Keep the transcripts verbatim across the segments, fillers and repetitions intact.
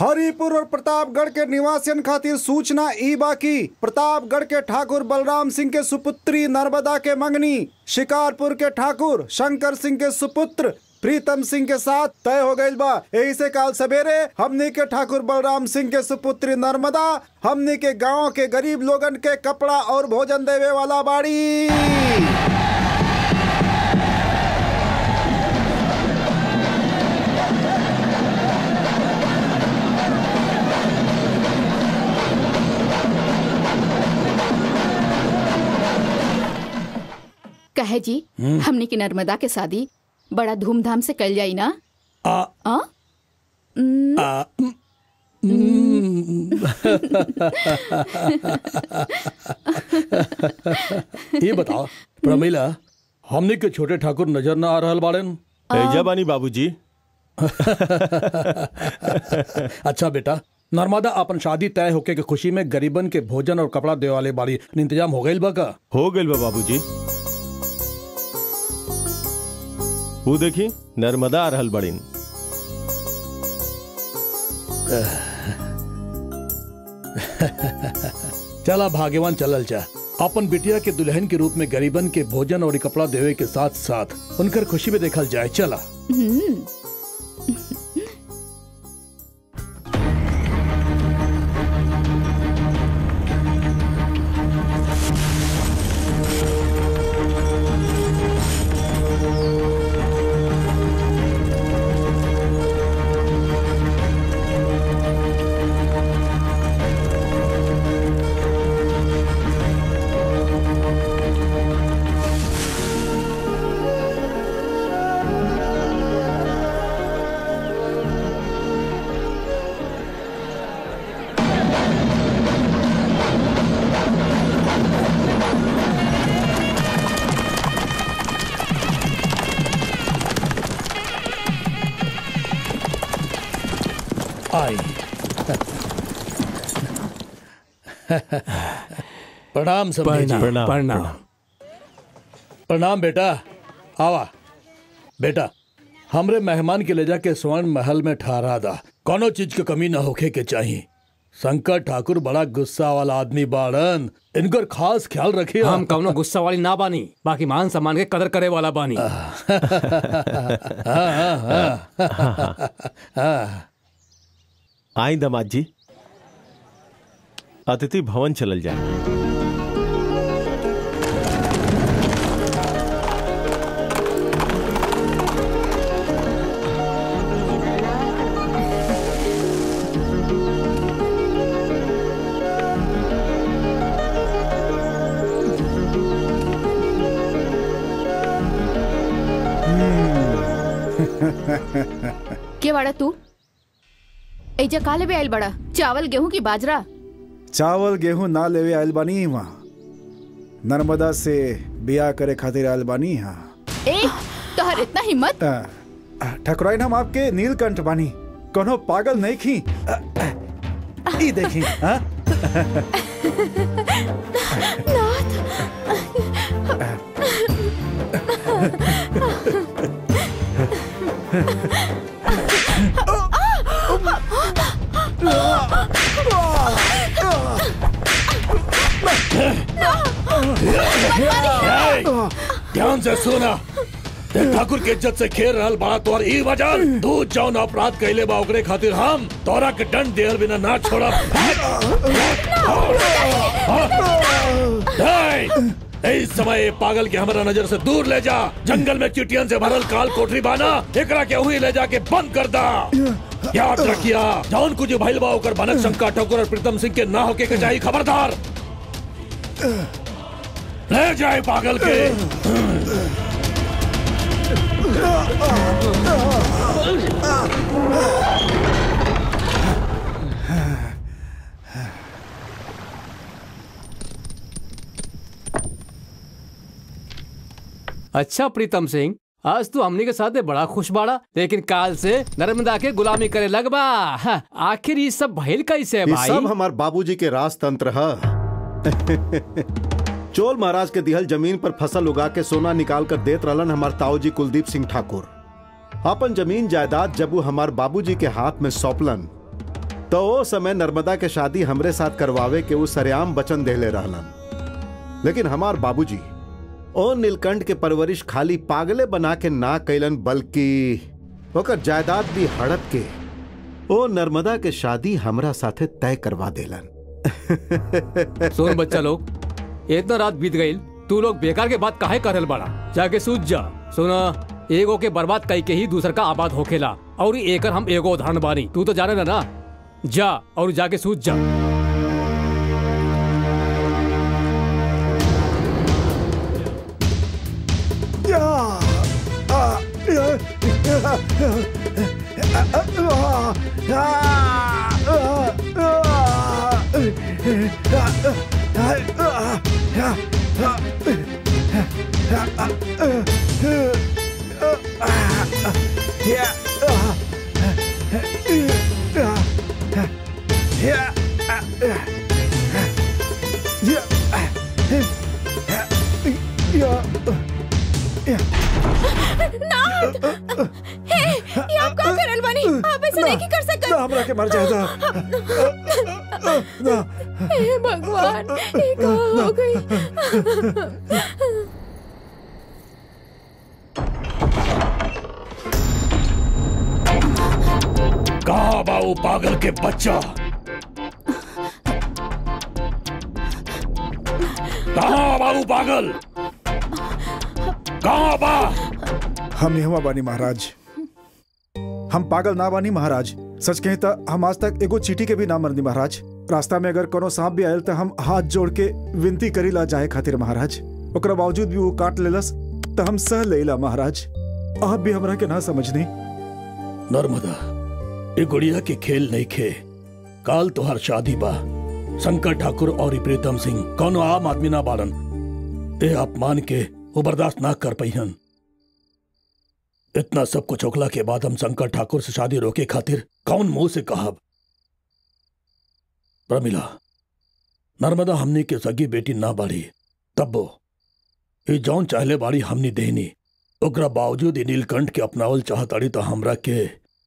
हरिपुर और प्रतापगढ़ के निवासियन खातिर सूचना ई बाकी प्रतापगढ़ के ठाकुर बलराम सिंह के सुपुत्री नर्मदा के मंगनी शिकारपुर के ठाकुर शंकर सिंह के सुपुत्र प्रीतम सिंह के साथ तय हो गई बा। यही से काल सवेरे हमनी के ठाकुर बलराम सिंह के सुपुत्री नर्मदा हमनी के गांव के गरीब लोगन के कपड़ा और भोजन देवे वाला बाड़ी। कहे जी हमने की नर्मदा के शादी बड़ा धूमधाम से कल जाई ना? आ, आ? आ, ये बताओ प्रमिला, हमने के छोटे ठाकुर नजर न आ रहल बाड़न? एजा बानी बाबूजी। अच्छा बेटा, नर्मदा अपन शादी तय होके के खुशी में गरीबन के भोजन और कपड़ा देवे वाले बाड़ी इंतजाम हो गइल बा का? हो गइल बा बाबूजी। वो देखी नर्मदा आ रहल बड़ीन। चला भाग्यवान चलल जा, अपन बिटिया के दुल्हन के रूप में गरीबन के भोजन और कपड़ा देवे के साथ साथ उनकर खुशी में देखल जाए। चला। आई प्रणाम समझी। प्रणाम प्रणाम प्रणाम बेटा। आवा बेटा, हमरे मेहमान के ले जाके स्वर्ण महल में ठहरा दा, कोनो चीज की कमी न होखे के चाहिए। शंकर ठाकुर बड़ा गुस्सा वाला आदमी बाड़न, इनकर खास ख्याल रखिए। हम कौनो गुस्सा वाली ना बानी, बाकी मान सम्मान के कदर करे वाला बानी। आई दामाद जी, अतिथि भवन चलल जाए। के बाड़ा तू? एजा का लेवे आइल बड़ा? चावल गेहूं की बाजरा? चावल गेहूं ना लेवे आइल बानी, वहाँ नर्मदा से बियाह करे खातिर आइल बानी। हाँ ए, तोहर इतना हिम्मत? ठकुराइन, हम आपके नीलकंठ बानी, कोनो पागल नहीं खी। ई देखी। हाँ ध्यान से सुना, ठाकुर के इज्जत से खेल रहल बड़ा तोर ई वजन। तू जौन अपराध कैले बा ओकरे खातिर हम तोरा के दंड देहल बिना ना छोड़ब। इस समय पागल के हमारा नजर से दूर ले जा। जंगल में चिटियन से भरल काल कोठरी बाना, एकरा के वही ले जाके बंद कर दा। याद रखिया, जौन कुछ भइल बा ओकर भनक शंकर ठाकुर और प्रीतम सिंह के ना होके के चाहिए। खबरदार, ले जाए पागल के। अच्छा प्रीतम सिंह, आज तू हमनी के साथ बड़ा खुश बाड़ा, लेकिन काल से नर्मदा के गुलामी करे लगबा। आखिर ये सब भइल कैसे है भाई? ये सब हमार बाबूजी के राजतंत्र है। चोल महाराज के दिहल जमीन पर फसल उगा के सोना निकाल कर देत रहलन हमार ताऊजी कुलदीप सिंह ठाकुर। अपन जमीन जायदाद जब वो हमार बाबूजी के हाथ में सौंपलन तो वो समय नर्मदा के शादी हमरे साथ करवावे के वो सरेआम वचन देले रहलन। लेकिन हमार बाबूजी ओ नीलकंठ के परवरिश खाली पागले बना के ना कैलन, बल्कि ओकर जायदाद भी हड़प के ओ नर्मदा के शादी हमरा साथे तय करवा देलन। सुन बच्चा लोग, इतना रात बीत गई, तू लोग बेकार के बात काहे करल बड़ा? जाके सूझ जा। सुना, एगो के बर्बाद कई के ही दूसर का आबाद होखेला, और एकर हम एगो उदाहरण बानी। तू तो जाने ना ना, जा और जाके सूझ जा। ये आप का करल बानी? आप ऐसे नहीं कर सकते। ना हमरा के मर जाएगा। ना हे भगवान, ये क्या हो गई? कहाँ बा वो पागल के बच्चा? कहाँ बा वो पागल? कहाँ बा? हम यहाँ बानी महाराज। हम पागल ना बानी महाराज। सच कहें तो हम आज तक एगो चीटी के भी ना मरनी महाराज। रास्ता में अगर कोनो सांप भी आयल तो हम हाथ जोड़ के विनती करी ला जाए खातिर महाराज। ओकरा बावजूद भी वो काट लेलस तो हम सह लेला महाराज। आप भी हमरा के ना समझनी। नर्मदा, ये गुड़िया के खेल नहीं खे। काल तोहर शादी बा। शंकर ठाकुर और प्रीतम सिंह कोनो आम आदमी ना बालन। ए अपमान के वो बर्दाश्त ना कर पहिन। इतना सब कुछ ओखला के बाद हम शंकर ठाकुर से शादी रोके खातिर कौन मुंह से कहब? प्रमिला, नर्मदा हमनी के सगी बेटी ना बाड़ी, तब्बो ये जौन चाहले बाड़ी हमनी देनी। ओकरा बावजूद नीलकंठ के अपनावल चाहताड़ी तो हमरा के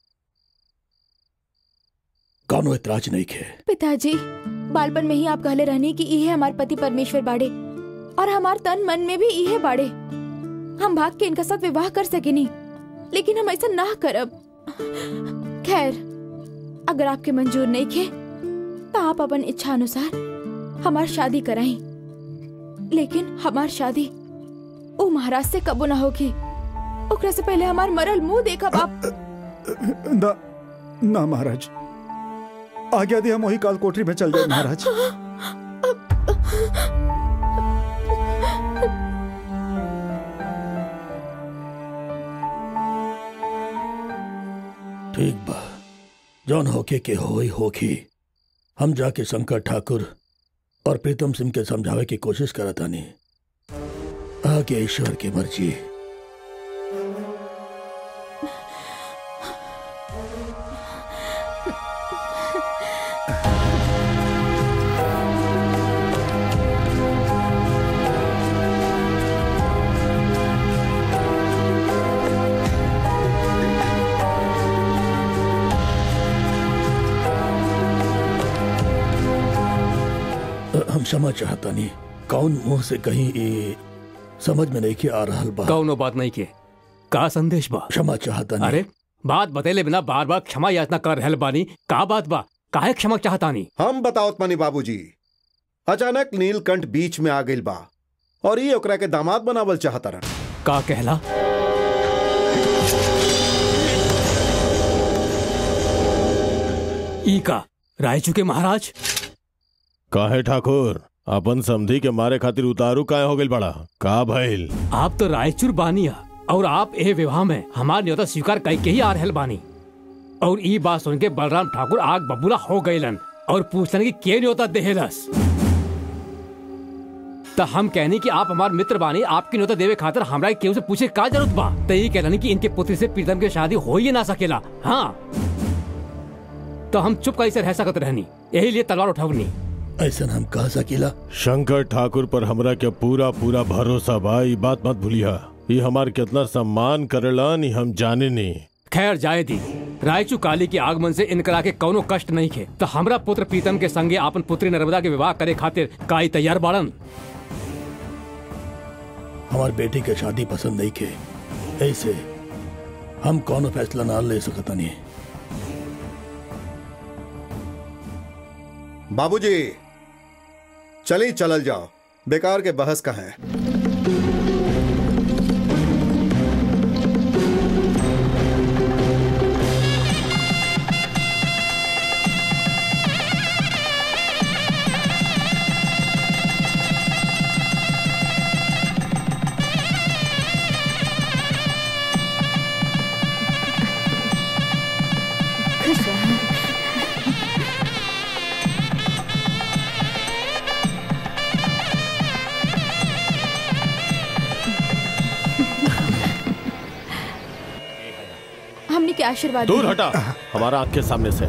कौनो एतराज नहीं खे। पिताजी, बालपन में ही आप कहले रहने कि इहे हमार पति परमेश्वर बाड़े और हमार तन मन में भी इहे बाड़े। हम भाग के इनका साथ विवाह कर सकेनी, लेकिन हम ऐसा ना करब। खैर, अगर आपके मंजूर नहीं खे तो आप अपन इच्छा अनुसार हमार शादी कराई, लेकिन हमार शादी ओ महाराज से कबो ना होगी। ओकरा से पहले हमार मरल मुंह देखब आप। ना ना महाराज, आज्ञा दी, हम वही काल कोठरी में चल जाए महाराज। ठीक बा, जौन होके के होई होखी। हम जाके शंकर ठाकुर और प्रीतम सिंह के समझावे की कोशिश करता नहीं। आगे ईश्वर की मर्जी। हम क्षमा चाहता नहीं। कौन मुंह से कहीं ये समझ में नहीं के आ रहा बा। कौनो बात नहीं के का संदेश बा? क्षमा चाहता नहीं। अरे बात बतेले बिना बार बार क्षमा याचना कर रहल बानी। का बात बा? काहे क्षमा चाहता नहीं? हम बताओत मानी बाबूजी, अचानक नीलकंठ बीच में आ गइल बा और ये ओकरा के दामाद बनावल चाहता रहा। का कहला? ई का रायचू के महाराज? काहे ठाकुर, अपन समधी के मारे खातिर उतारू काहे हो गइल बड़ा? का भइल? आप तो रायचूर बानिया और आप ए विवाह में हमार न्योता स्वीकार कई के ही आ रहल बानी। और ई बात सुन के बलराम ठाकुर आग बबूला हो गइलन और पूछलन कि के न्योता देहलस। तो हम कहनी कि आप हमार मित्र बानी, आपकी न्योता देवे खातिर हमरा केहू से पूछे का जरूरत बा? तो ये कहलानी कि इनके पुत्री से प्रीतम की शादी हो ही ना सकेला। हाँ, तो हम चुप कैसे रह सकत रहनी, यही लिए तलवार उठवनी। ऐसा हम कह सकीला? शंकर ठाकुर पर हमरा के पूरा पूरा भरोसा बा। ई बात मत भूलिया। ये हमार कितना सम्मान करेलन हम जाने नहीं। खैर जाए दी, रायचू काली के आगमन से इनकरा के कौनो कष्ट नहीं खे तो हमरा पुत्र प्रीतम के संगे अपन पुत्री नर्मदा के विवाह करे खातिर काई तैयार बाड़न। हमार बेटी के शादी पसंद नहीं के, ऐसे हम कौनो फैसला ना ले सकता नहीं। बाबूजी चली चलल जाओ, बेकार के बहस का है। आशीर्वाद दूर हटा हमारा आंख के सामने से।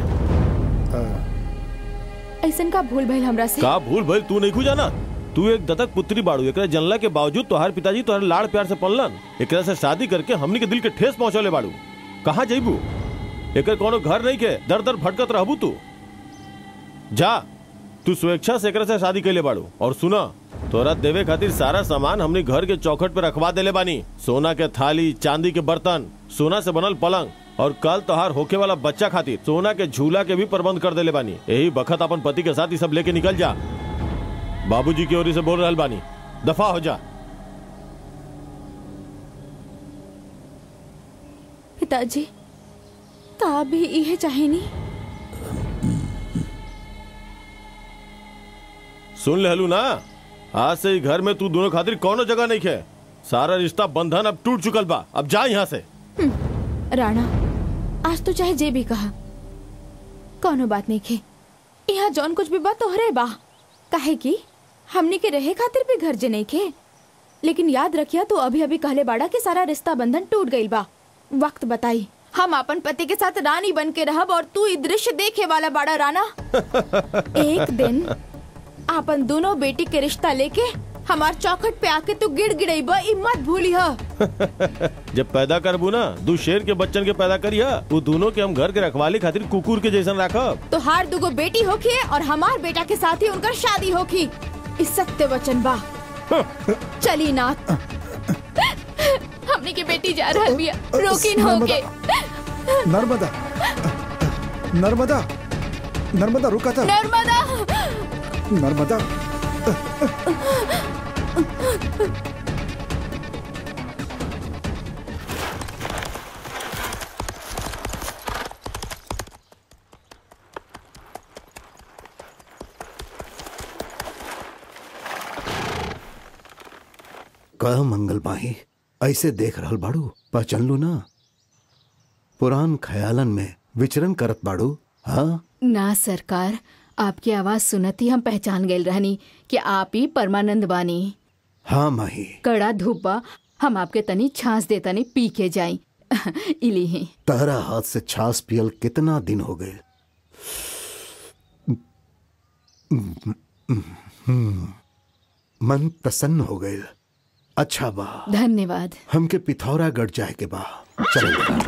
ऐसन का भूल भइल हमरा से? का भूल भइल तू नहीं खू जाना। तू एक दत्तक पुत्री बाड़ू, एकरा जनला के बावजूद तोहार पिताजी तोहर लाड़ प्यार से पललन, एकरा से शादी करके हमनी के दिल के ठेस पहुंचौले बाड़ू। कहाँ जइबू? एकर कोनो घर नहीं के, दर दर भटकत रहबू तू। जा तू स्वेच्छा से एकरा से शादी कैले बाड़ू। और सुना, तोरा देवे खातिर सारा सामान हमने घर के चौखट पे रखवा देले बानी। सोना के थाली, चांदी के बर्तन, सोना से बनल पलंग, और कल तोहार होके वाला बच्चा खातिर सोना के झूला के भी प्रबंध कर देले बानी। यही बखत अपन पति के साथ ये सब लेके निकल जा। बाबूजी की ओर से बोल रहल बानी, दफा हो जा। पिताजी ता भी यह चाहेनी। सुन लेलू ना, आज से घर में तू दोनों खातिर कोनो जगह नहीं खे। सारा रिश्ता बंधन अब टूट चुकल बा, अब जा यहाँ से। राणा, आज तो चाहे जे भी कहा, कोनो बात नहीं खे। यहाँ जौन कुछ भी बात तोहरे बा, काहे कि हमनी के रहे खातिर भी घर जे नहीं खे। लेकिन याद रखिया, तू अभी अभी कहले बाड़ा कि सारा रिश्ता बंधन टूट गइल बा। वक्त बताई, हम अपन पति के साथ रानी बन के रहब और तू ई दृश्य देखे वाला बाड़ा। राणा, एक दिन अपन दोनों बेटी के रिश्ता लेके हमार चौखट पे आके तू गिड़ गिड़ाइबा, ई मत भूलिहा। जब पैदा करबू ना, दू शेर के बच्चन के पैदा करिया, वो दोनों के हम घर के रखवाली खातिर कुकुर के जैसन राखब। तो हार दुगो बेटी होखी और हमार बेटा के साथ ही उनकर शादी होखी, इस सत्य वचन बा। चली नाथ, हमने की बेटी जा रहा बिया, रोकिन होके। नर्मदा, नर्मदा, नर्मदा रुका था। नर्मदा, नर्मदा। कह मंगल माही, ऐसे देख रहल बाड़ू, पहचान लू ना? पुरान ख्यालन में विचरण करत बाड़ू। हाँ ना सरकार, आपकी आवाज सुनती हम पहचान गए रहनी कि आप ही परमानंद बानी। हाँ माही। कड़ा धूप बा, हम आपके तनी छाछ देता नहीं, पी के जाई। इली ही तहरा हाथ से छाछ पियल कितना दिन हो गए। मन प्रसन्न हो गए। अच्छा बा, धन्यवाद। हमके पिथौरागढ़ जाए के बा। चलो।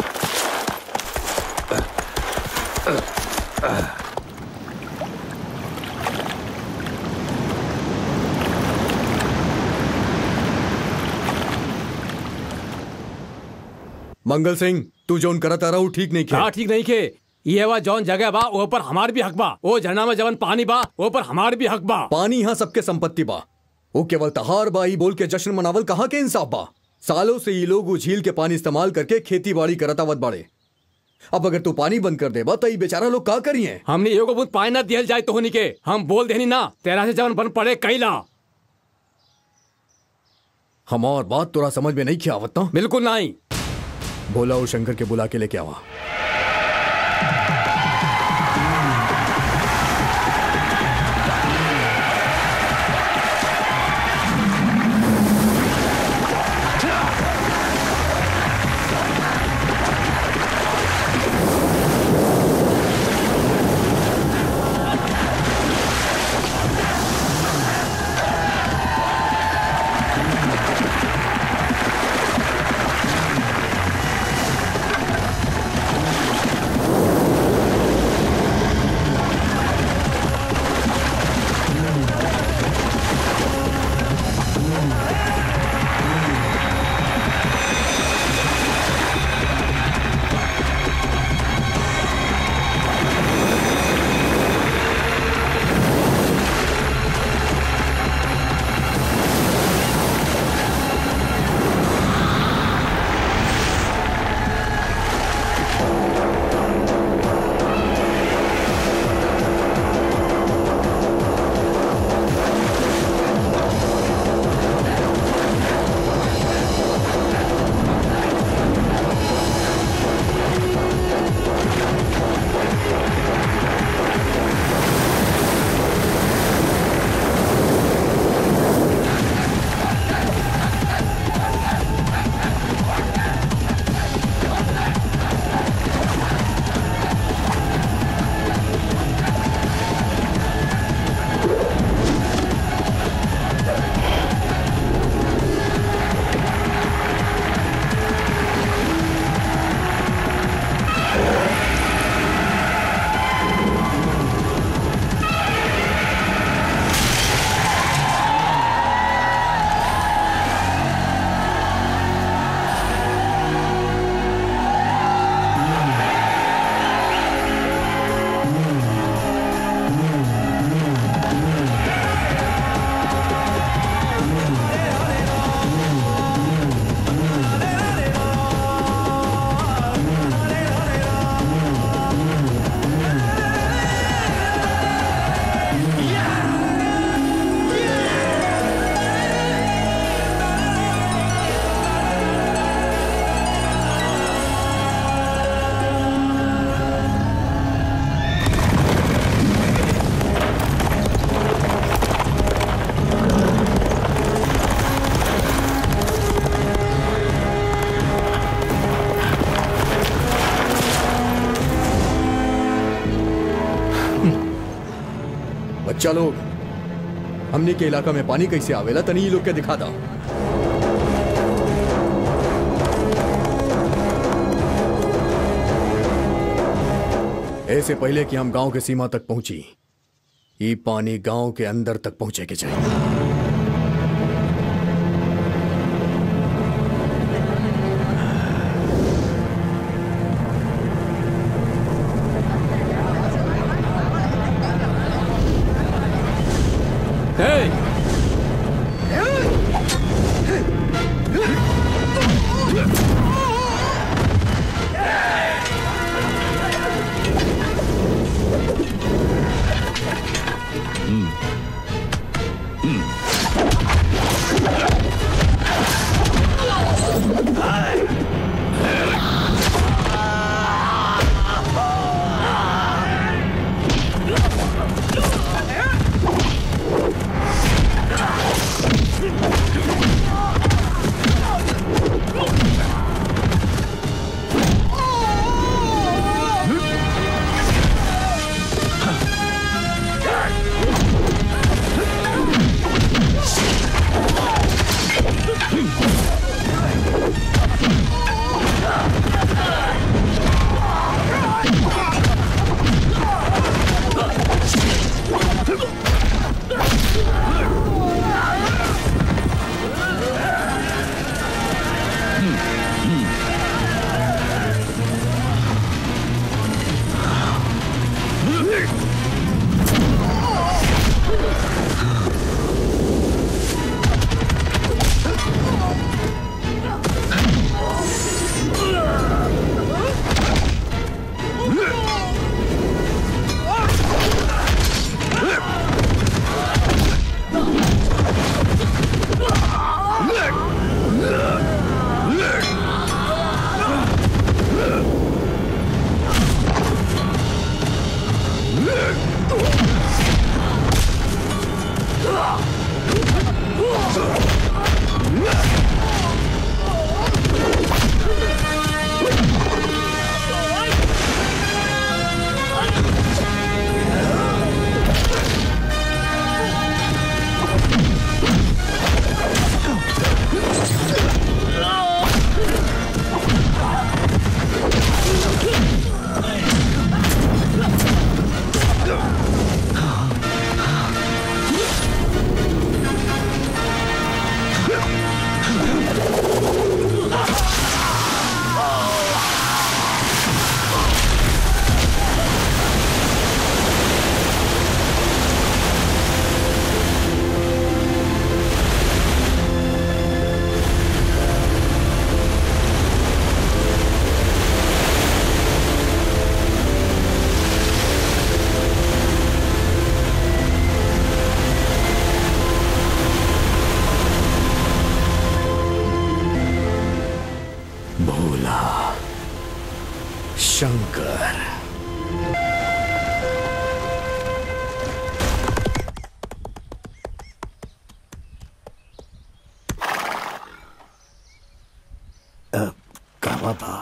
मंगल सिंह, तू जोन करत आ रहा ठीक नहीं हाँ ठीक नहीं के। ये वा जौन जगह बा वो पर हमार भी हक बा, वो झरना में जवन पानी बा वो पर हमार भी हक बा। पानी यहाँ सबके संपत्ति बा, वो केवल तहार बा ई बोल के जश्न मनावल कहाँ के इंसाफ बा। सालों से ये लोग झील के पानी इस्तेमाल करके खेती बाड़ी करत आवत बाड़े। अब अगर तू पानी बंद कर देबा तो ये बेचारा लोग का करिए। हमने एगो बूंद पानी ना दियल जाए तो होनी के, हम बोल देनी ना तेरा से जवन बन पड़े कैला। हमार बात तोरा समझ में नहीं किया आवत ना? बिल्कुल नहीं। बोला और शंकर के बुला के लेके आवा। बच्चा लोग, हमने के इलाका में पानी कैसे आवेला तनी ये लोग के दिखा दा। ऐसे पहले कि हम गांव के सीमा तक पहुंची, ये पानी गांव के अंदर तक पहुंचे के चाहिए। शंकर। कहवा बा?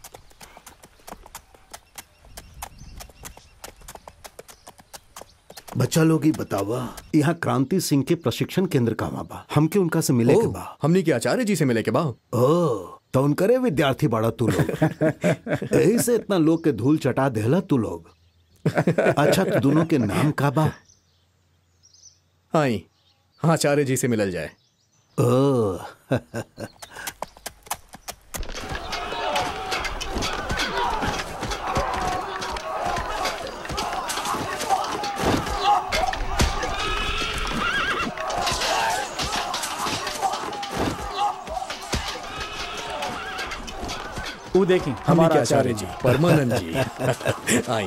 बच्चा लोग ही बतावा, यहाँ क्रांति सिंह के प्रशिक्षण केंद्र कहवा बा? हमके उनका से मिले के बा। हमने के आचार्य जी से मिले के बा। ओ तो उनकरे विद्यार्थी बाड़ा तू लोग। यही से इतना लोग के धूल चटा देला तू लोग। अच्छा तो दोनों के नाम का बा? आई आचार्य जी से मिलल जाए। ओ वो देखिए हमारा आचार्य जी परमानंद जी। आई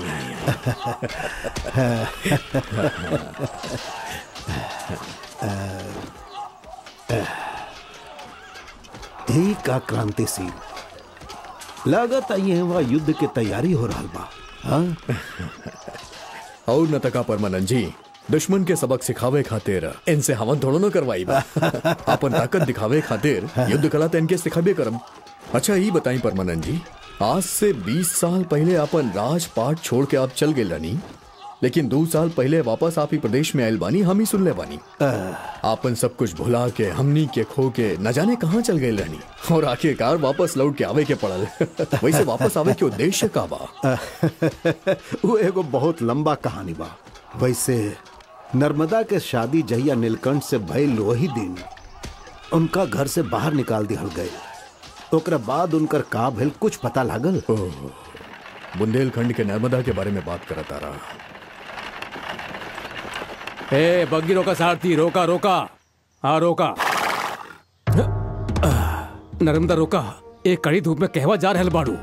आई का क्रांति सिंह लागत आई वह युद्ध के तैयारी हो रहा बा। हाँ? और न तका परमानंद जी दुश्मन के सबक सिखावे खातिर इनसे हवन थोड़ो न करवाई बा। अपन ताकत दिखावे खातिर युद्ध कला तो इनके सिखाबे करम। अच्छा ये बताई परमानंद जी, आज से बीस साल पहले अपन राजपाट छोड़ के आप चल गए रानी, लेकिन दो साल पहले वापस आप ही प्रदेश में आयल बानी, हम ही सुन ले बानी। आपन सब कुछ भुला के हमनी के खो के न जाने कहाँ चल गए रहनी और आखिरकार वापस लौट के आवे के पड़ल। वैसे वापस आवे के उद्देश्य का बा? वो एगो बहुत लंबा कहानी बा। वैसे नर्मदा के शादी जहिया नीलकंठ से भइल वही दिन उनका घर से बाहर निकाल दिहल गए। ओकरा बाद उनकर का भेल कुछ पता लागल? बुंदेलखंड के नर्मदा के बारे में बात करत आ रहा। ए बग्गी रोका सारथी, रोका रोका, हाँ रोका। नर्मदा रोका, एक कड़ी धूप में कहवा जा रहल बाड़ू।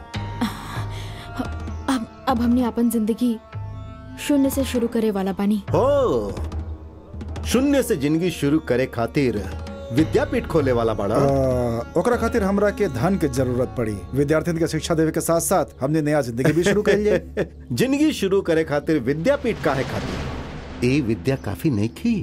अब अब हमने अपन जिंदगी शून्य से शुरू करे वाला बानी। हो, शून्य से जिंदगी शुरू करे खातिर विद्यापीठ खोले वाला बड़ा। ओकरा खातिर हमरा के धन के जरूरत पड़ी। विद्यार्थियों के शिक्षा देवे के साथ साथ हमने नया जिंदगी भी शुरू कर लिया। जिंदगी शुरू करे खातिर विद्यापीठ काहे खातिर? ए विद्या काफी नहीं थी?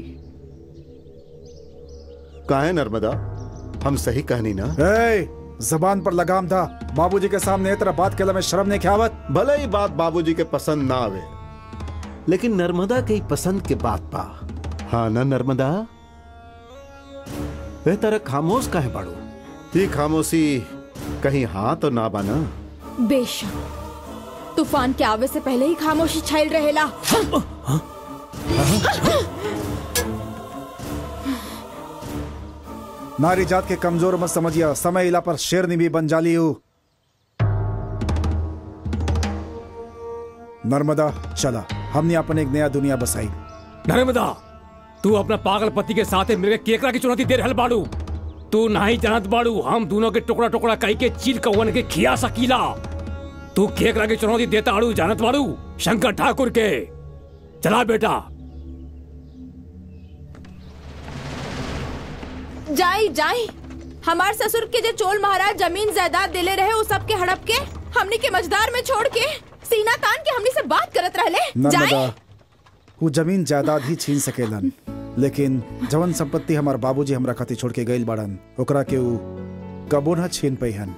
काहे नर्मदा, हम सही कहनी ना? ए, जबान पर लगाम था। बाबूजी के सामने तरह बात केला में शर्म नहीं ख्यावत। भले ही बात बाबूजी के पसंद ना आवे, लेकिन नर्मदा के पसंद के बात पा। हाँ ना नर्मदा? वे तरह खामोश काहे बाड़ू? ये खामोशी कहीं हाँ तो ना बाना? बेशक तूफान के आवे से पहले ही खामोशी छाइल रहेला। नारी जात के कमजोर मत समझिया, समय इला पर शेरनी भी बन जाली हूँ। नर्मदा चला, हमने अपन एक नया दुनिया बसाई। नर्मदा, तू अपना पागल पति के साथ मिलकर केकरा की चुनौती दे रहल बाड़ू। तू नहीं जानत बाड़ू हम दोनों के टुकड़ा टुकड़ा कई के चील कौन के खिया सकीला। तू केकरा की चुनौती देता आड़ू जानत बाड़ू? शंकर ठाकुर के। चला बेटा। जाई जाई, हमार ससुर के जो चोल महाराज जमीन जायदाद दिले रहे उस सब के हड़प के हमनी के मझदार में छोड़ के सीना तान के हमनी से बात करत रहले। नर्मदा, वो जमीन जायदाद ही छीन सकेलन, लेकिन जवन संपत्ति हमार बाबूजी हमरा खातिर छोड़ के गइल बाड़न ओकरा के वो कबो न छीन पैहन।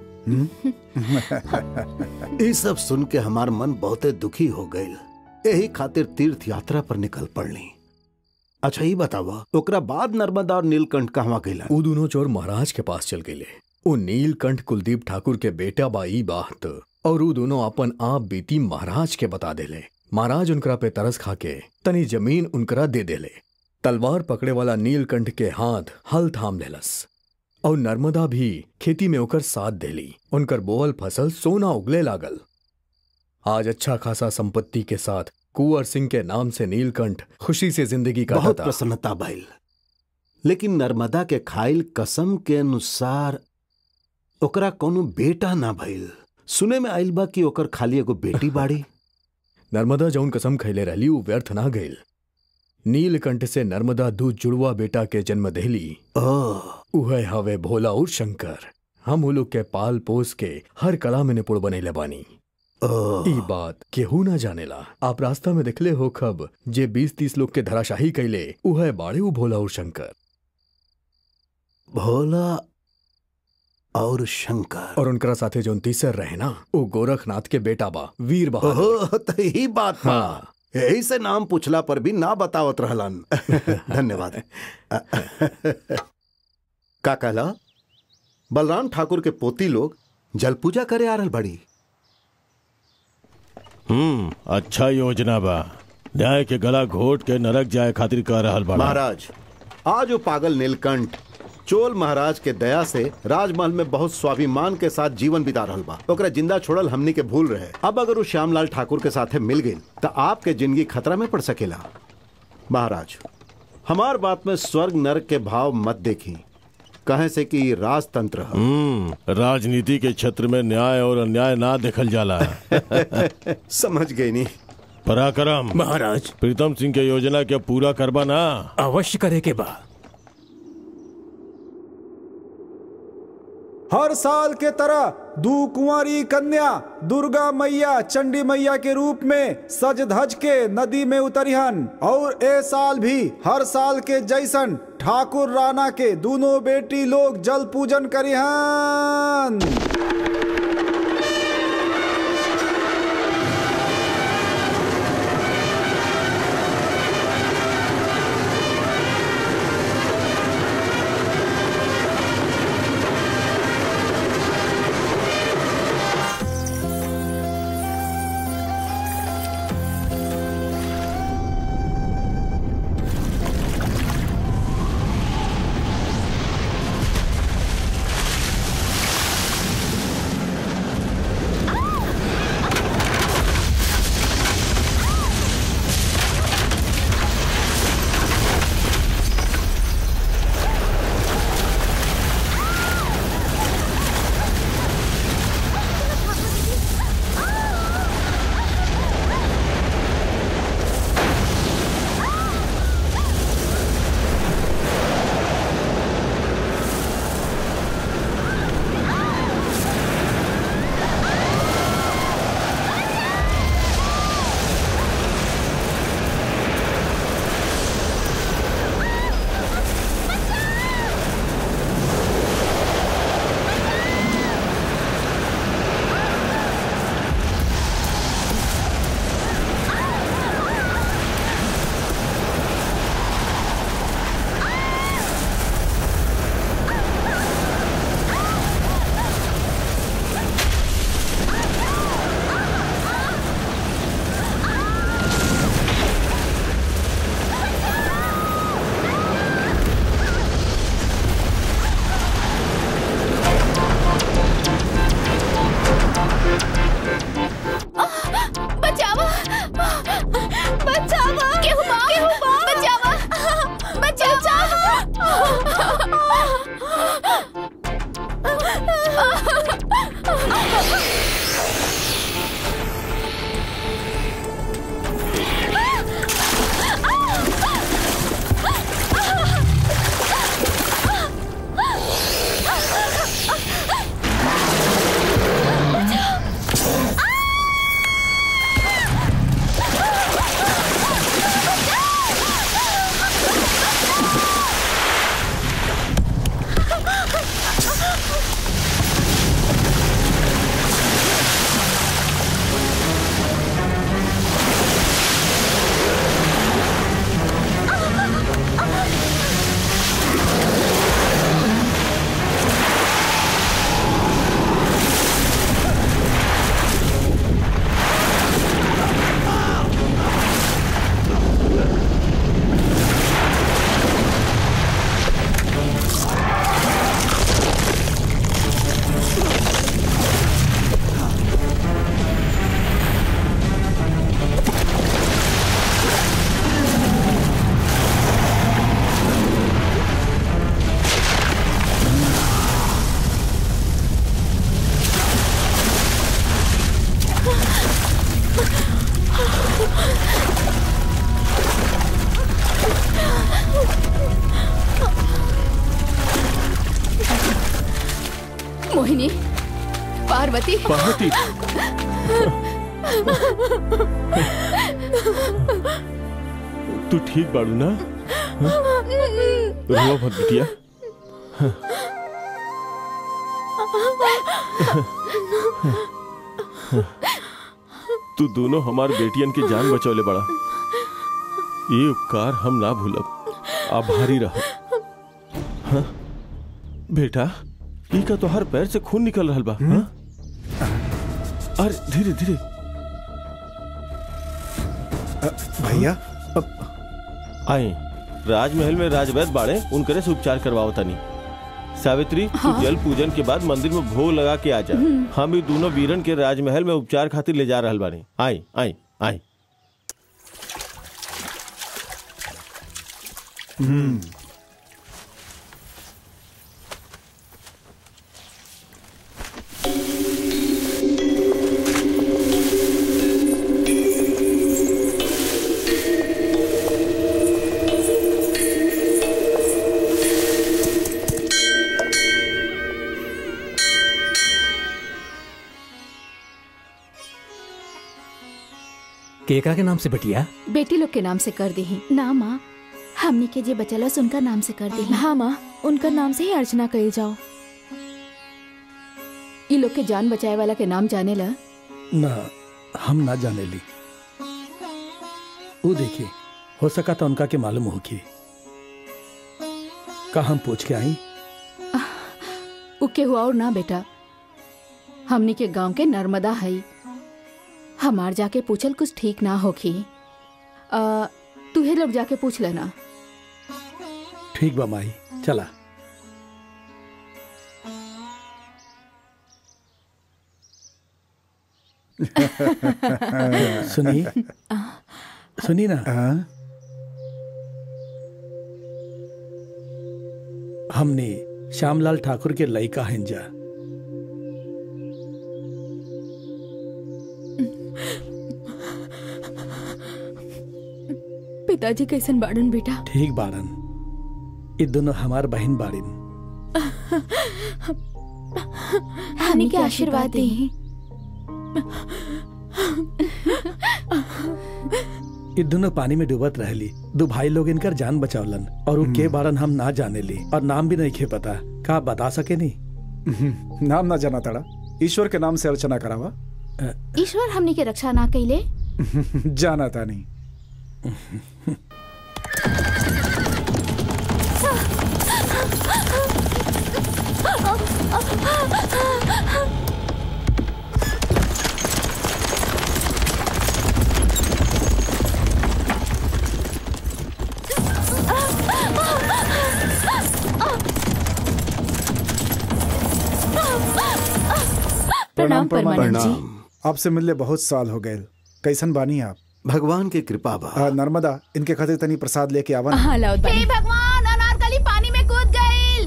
ये सब सुन के हमार मन बहुते दुखी हो गइल। यही खातिर तीर्थ यात्रा पर निकल पड़ली। अच्छा ये बतावा, ओकरा बाद नर्मदा और नीलकंठ कहवा गइलन? वो दोनों चोर महाराज के पास चल गए। वो नीलकंठ कुलदीप ठाकुर के बेटा बाई बात और वो दोनों अपन आप बीती महाराज के बता देले। महाराज उनकरा पे तरस खाके तनी जमीन उनकरा दे देले। तलवार पकड़े वाला नीलकंठ के हाथ हल थाम लेलस और नर्मदा भी खेती में ओकर साथ देली। उनकर बोअल फसल सोना उगले लागल। आज अच्छा खासा संपत्ति के साथ कुंवर सिंह के नाम से नीलकंठ खुशी से जिंदगी का बहुत प्रसन्नता भइल। लेकिन नर्मदा के खाइल कसम के अनुसार ओकरा कोनो बेटा ना भइल। सुने में आइल बा कि ओकर खाली एगो बेटी बाड़ी। नर्मदा जौन कसम खैले रहली वो व्यर्थ ना गइल। नीलकंठ से नर्मदा दू जुड़वा बेटा के जन्म देली। उहे हवे भोला और शंकर। हम लोग के पाल पोस के हर कला में निपुण बने बानी। ई बात केहू ना जानेला। आप रास्ता में देखले हो खब जे बीस तीस लोग के धराशाही कैले उहे बाड़े वो भोला और शंकर। भोला और शंकर और उनकरा साथे जौन तीसर रहे ना वो गोरखनाथ के बेटा बा वीर बहादुर। तो यही बात हाँ। यही से नाम पूछला पर भी ना बतावत रहलन। धन्यवाद। का कहला? बलराम ठाकुर के पोती लोग जल पूजा करे आ रहल बड़ी। हम्म अच्छा योजना बा। न्याय के गला घोट के नरक जाए खातिर कह रहल बा। महाराज, आज वो पागल नीलकंठ चोल महाराज के दया से राजमहल में बहुत स्वाभिमान के साथ जीवन बिता रहल बा। ओकरा जिंदा छोड़ल हमनी के भूल रहे। अब अगर वो श्यामलाल ठाकुर के साथे मिल गई तो आपके जिंदगी खतरा में पड़ सकेला। महाराज, हमार बात में स्वर्ग नरक के भाव मत देखी, कहे से कि राजतंत्र है। हम्म राजनीति के क्षेत्र में न्याय और अन्याय ना देखल जाला। समझ गई नहीं पराक्रम। महाराज, प्रीतम सिंह के योजना क्या पूरा करबा ना? अवश्य करे के बा। हर साल के तरह दू कुंवारी कन्या दुर्गा मैया चंडी मैया के रूप में सज धज के नदी में उतरिहन और ए साल भी हर साल के जैसन ठाकुर राणा के दोनों बेटी लोग जल पूजन करिहन। मोहिनी, पार्वती, पार्वती, तू ठीक बाड़ू ना? रोवा मत बिटिया। तू दोनों हमार बेटियन की जान बचौले बड़ा। ये उपकार हम ना भूलब, आभारी रह। हाँ? बेटा, ई का तो हर पैर से खून निकल रहा बा। हाँ? अरे धीरे धीरे भैया आए। राजमहल में राजवैद बाड़े, उनकरे से उपचार करवाओ तनी। सावित्री, हाँ? तू जल पूजन के बाद मंदिर में भोग लगा के आ जा। हम ये दोनों वीरन के राजमहल में उपचार खातिर ले जा रहल बानी। आई आई आई। हम्म केकरा के नाम से बटिया? बेटी लोग के नाम से कर दी। ना माँ, हमनी के जे बचल उनका नाम से कर दी। हाँ माँ, उनका नाम से ही अर्चना कही जाओ। ये लोग के जान बचाए वाला के नाम जाने ला? ना, हम ना जाने ली। वो देखिए, हो सका तो उनका के मालूम होगी। का हम पूछ के आई? उके हुआ और ना बेटा, हमनी के गांव के नर्मदा है। हमार जाके पूछल कुछ ठीक ना होखी। तुहे लोग जाके पूछ लेना। ठीक बा माई, चला। सुनी सुनी ना, हमने श्यामलाल ठाकुर के लड़का हिंजा। पिताजी कैसन बाड़न बेटा? ठीक बाड़न। ये दोनों हमार बहन बाड़िन। हमनी के आशीर्वाद दी। ये दोनों पानी में डूबत रहली। दो भाई लोग इनकर जान बचावलन और वो के बारन हम ना जाने ली और नाम भी नहीं खे पता। का बता सके नहीं? नाम ना जाना तड़ा। ईश्वर के नाम से अर्चना करावा। ईश्वर हमनी के रक्षा ना कैले। जाना था नहीं। प्रणाम परमानंद जी। आपसे मिलने बहुत साल हो गए। कैसन बानी आप? भगवान की कृपा बा। आ, नर्मदा, इनके खातिर तनी प्रसाद लेके आवा। हाँ लाओ। हे भगवान, अनारकली पानी में कूद गई।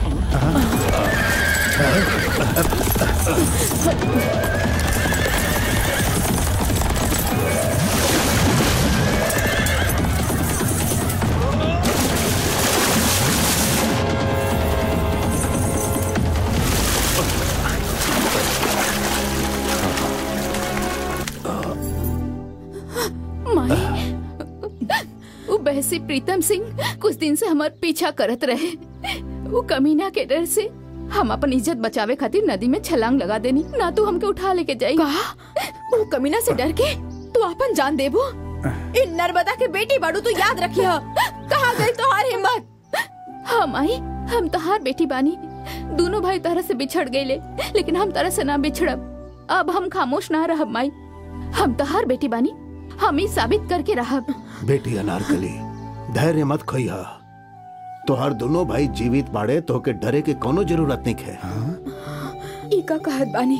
बहसी प्रीतम सिंह कुछ दिन से हमार पीछा करत रहे। वो कमीना के डर से हम अपन इज्जत बचावे खातिर नदी में छलांग लगा देनी। ना तू हमके उठा लेके जाई। कहा? वो कमीना से डर के तू अपन जान देबो? इन नर्मदा के बेटी बाड़ू, तू याद रखिया। कहाँ गई तोहार हिम्मत? हम आई, हम तहार बेटी बानी। दोनों भाई तरह से बिछड़ गए, लेकिन हम तरह से ना बिछड़ब। अब हम खामोश ना रहब माई। हम तहार बेटी बानी, हम ही साबित करके रहब। बेटी अनारकली, धैर्य मत खोइहा। तोहर दोनों भाई जीवित बाड़े, तो के डरे के कोनो जरूरत नहीं है। हाँ? ई का कहत बानी?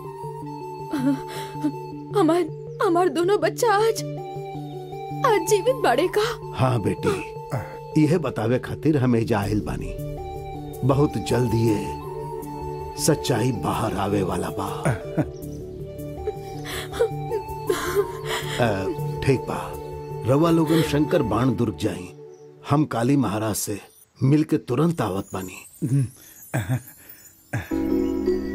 हमार हमार दोनों बच्चा आज आज जीवित बाड़े का? हाँ बेटी, यह बतावे खातिर हमें जाहिल बानी। बहुत जल्द ये सच्चाई बाहर आवे वाला बा। ठीक बा, रवा लोगन शंकर बाण दुर्ग जाई। हम काली महाराज से मिलके तुरंत आवत बानी।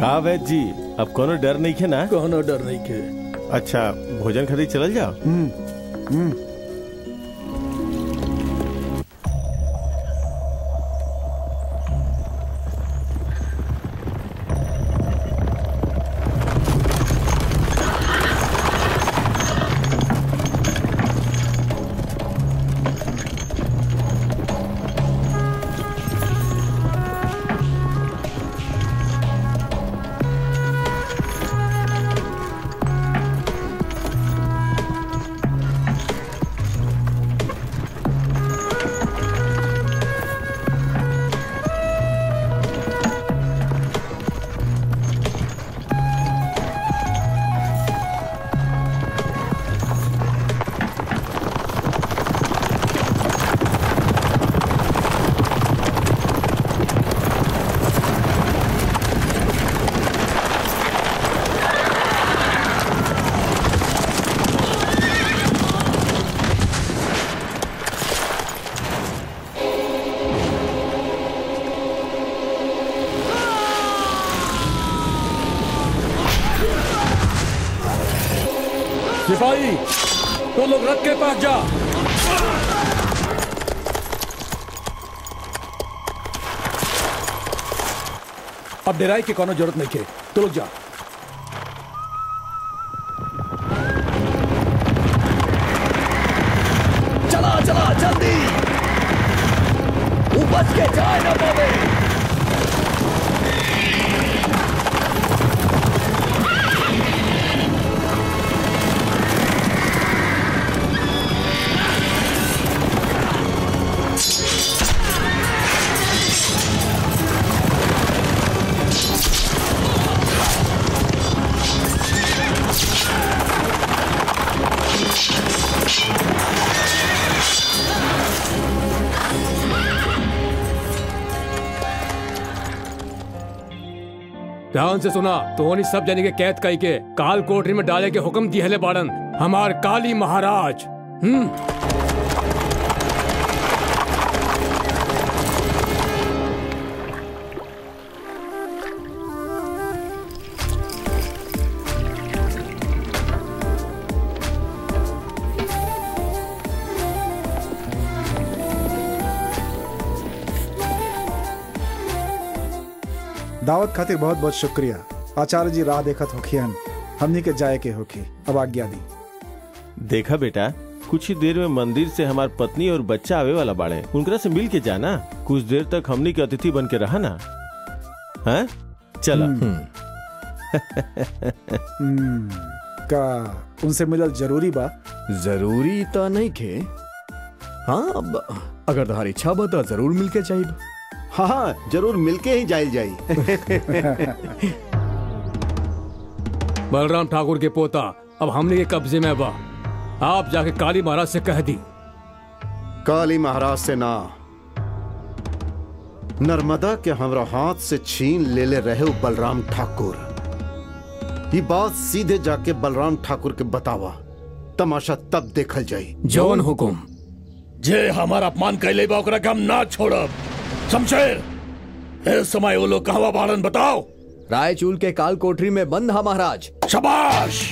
का वैद जी अब कोनो डर नहीं खे ना? कोनो डर नहीं के। अच्छा भोजन खातिर चलल जाओ। हम्म हम्म सिपाही तो लोग रथ के पास जा। अब डेराई की कोनो जरूरत नहीं के, तो लोग जा। चला चला जल्दी, वो बच के जाए ना पावे। ध्यान से सुना, तोहनी सब जाने के कैद कई के काल कोठरी में डाले के हुक्म दिहले बाड़न हमार काली महाराज। हम्म दावत खातिर बहुत बहुत शुक्रिया। आचार्य जी राह देखत होखियन, हमनी के जाए के होखी, अब आज्ञा दी। देखा बेटा, कुछ ही देर में मंदिर से हमार पत्नी और बच्चा आवे वाला बाड़े, उनकरा से मिल के जाना। कुछ देर तक हमनी के अतिथि बन के रहा ना। हैं? चला। का उनसे मिलल जरूरी बा? जरूरी तो नहीं खे। हाँ, अब अगर तुम्हारी इच्छा बा तो जरूर मिल के चाहिए। हाँ हाँ जरूर मिलके ही जाइल जाई। बलराम ठाकुर के पोता अब हमने के कब्जे में बा। आप जाके काली महाराज से कह दी। काली महाराज से ना, नर्मदा के हमरा हाथ से छीन ले ले रहे हो बलराम ठाकुर। ये बात सीधे जाके बलराम ठाकुर के बतावा, तमाशा तब देखल जाई। जौन हुकुम। जे हमारा अपमान कैले बा ओकरा के हम ना छोड़ब। शमशेर, इस समय वो लोग कहवा बाड़न बताओ। रायचूल के काल कोठरी में बंद है महाराज। शाबाश।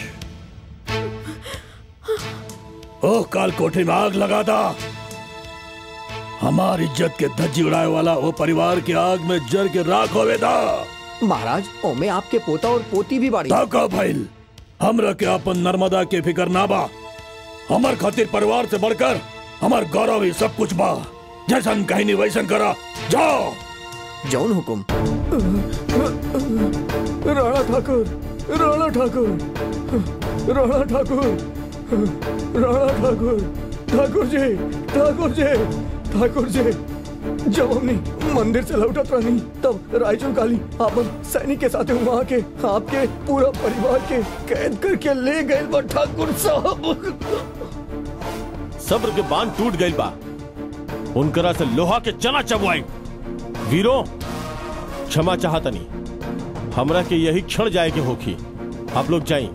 ओ काल कोठरी में आग लगा दा। हमारी इज्जत के धज्जी उड़ाए वाला वो परिवार की आग में जर के राख होवे दा। महाराज, ओमे आपके पोता और पोती भी बाड़ी। का भाईल, हमरा के अपन नर्मदा के फिकर ना बा। हमार खातिर परिवार से बढ़कर हमार गौरव ही सब कुछ बा। जैसन कहीं वैसन करा, जाओ। जौन हुकुम। राणा ठाकुर, राणा ठाकुर, राणा ठाकुर, राणा ठाकुर, ठाकुर जी, ठाकुर जी, ठाकुर जी। जब हमने मंदिर से लौटत रही तब रायचूर काली आपन सैनिक के साथ वहाँ के आपके पूरा परिवार के कैद करके ले गए बा ठाकुर साहब। सब्र के बांध टूट गई बा। उनकरा से लोहा के चना चबवाई। वीरों, क्षमा चाहतनी, हमरा के यही क्षण जाए के होखी। आप लोग जाइए।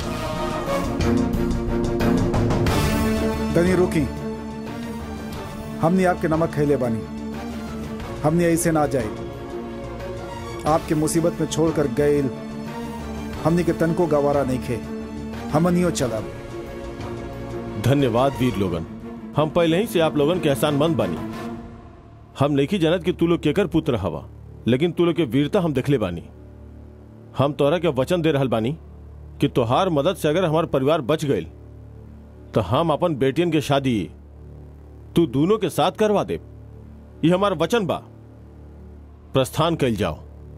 तनी रुकी, हमने आपके नमक खैले बानी, हमने ऐसे ना जाए। आपके मुसीबत में छोड़कर गए हमनी के तन को गवारा नहीं खे, हमनियो चलब। धन्यवाद वीर लोगन, हम पहले ही से आप लोगन के एहसानमंद बानी। हम नहीं जानत कि तू लोग केकर पुत्र हवा, लेकिन तू लोग के वीरता हम देखले बानी। हम तोरा के वचन दे रहल बानी कि तोहार मदद से अगर हमार परिवार बच गए तो हम अपन बेटियन के शादी तू दोनों के साथ करवा दे। ये हमार वचन बा। प्रस्थान कैल जाओ।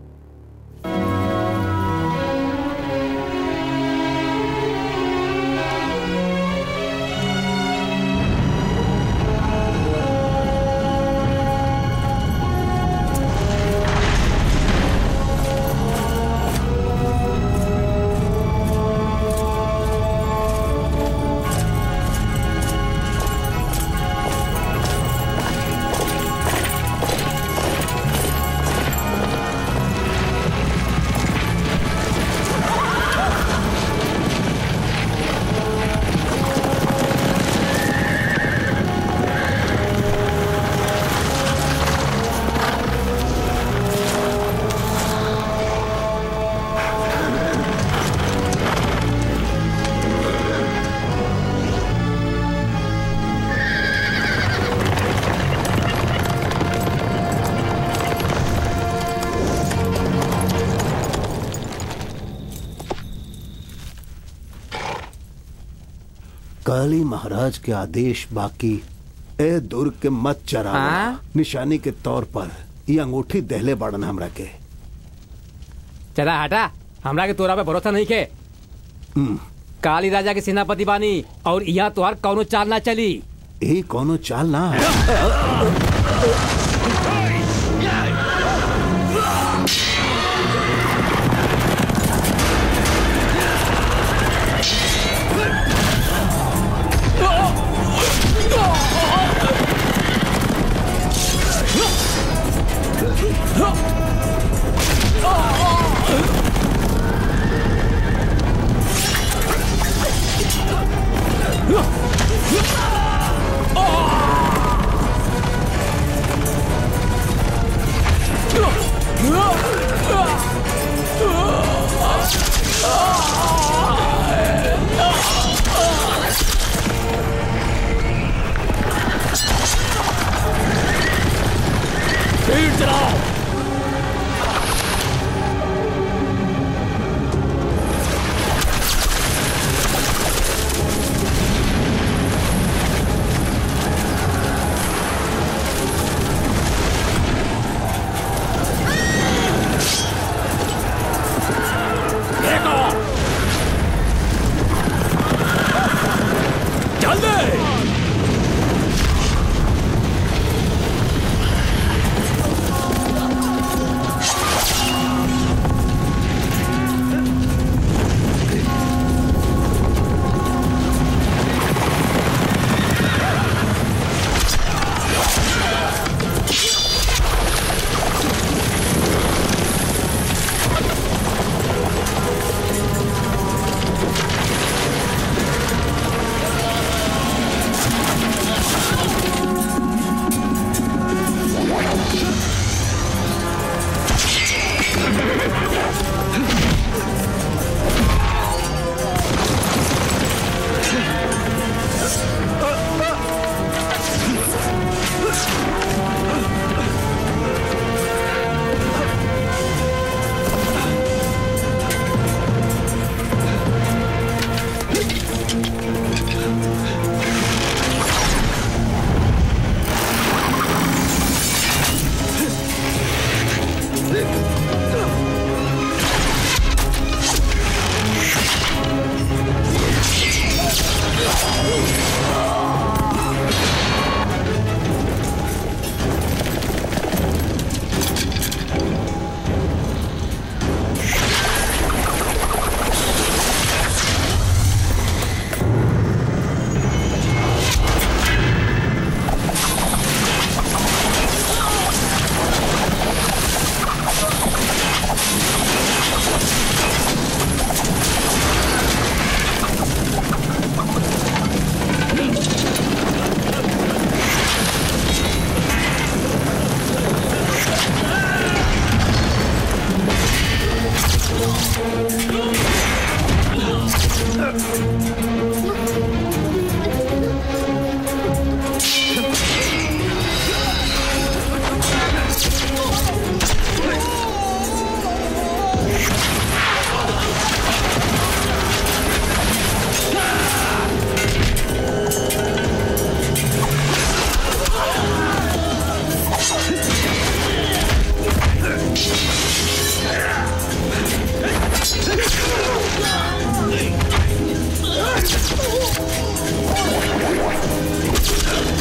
काली महाराज के आदेश बाकी ए दुर्ग के मत चरा। हाँ? निशानी के तौर पर ये अंगूठी दहले बाड़न हमरा के। चला हटा, हमरा के तोरा पे भरोसा नहीं के। काली राजा के सेनापति बानी और यहाँ तोहार कौनो चाल ना चली। ए कौनो चाल ना।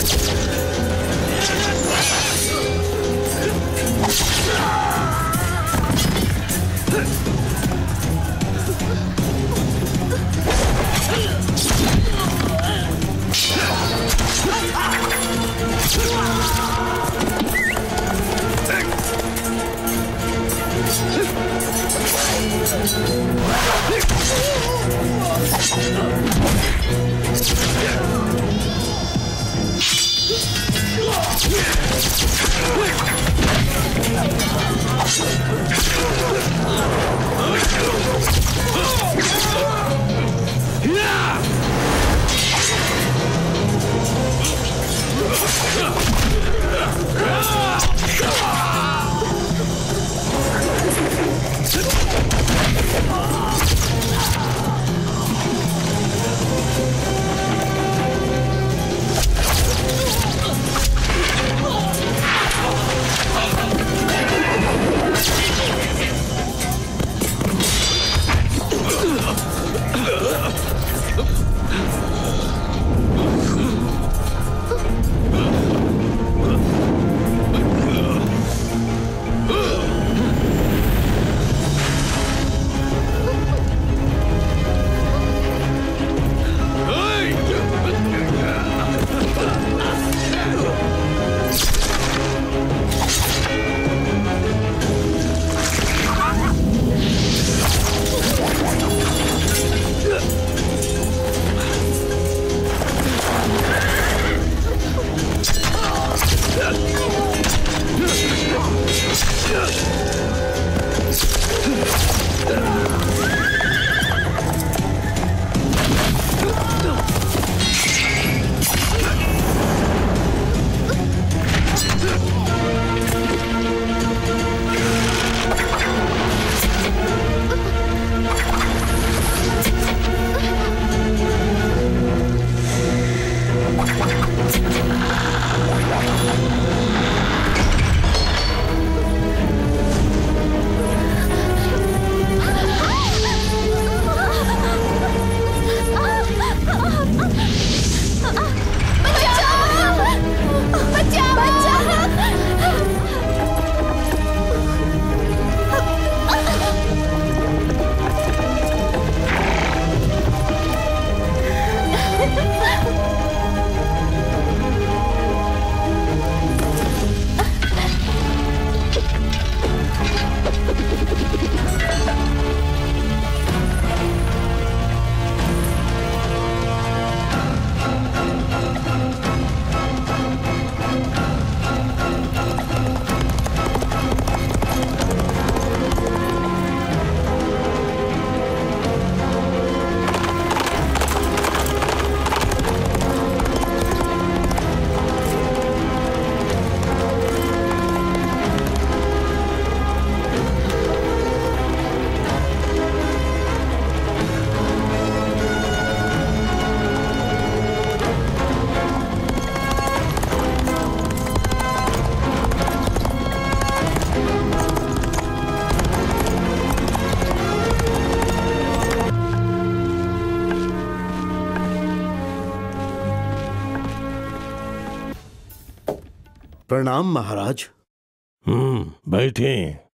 प्रणाम महाराज। हम्म बैठे।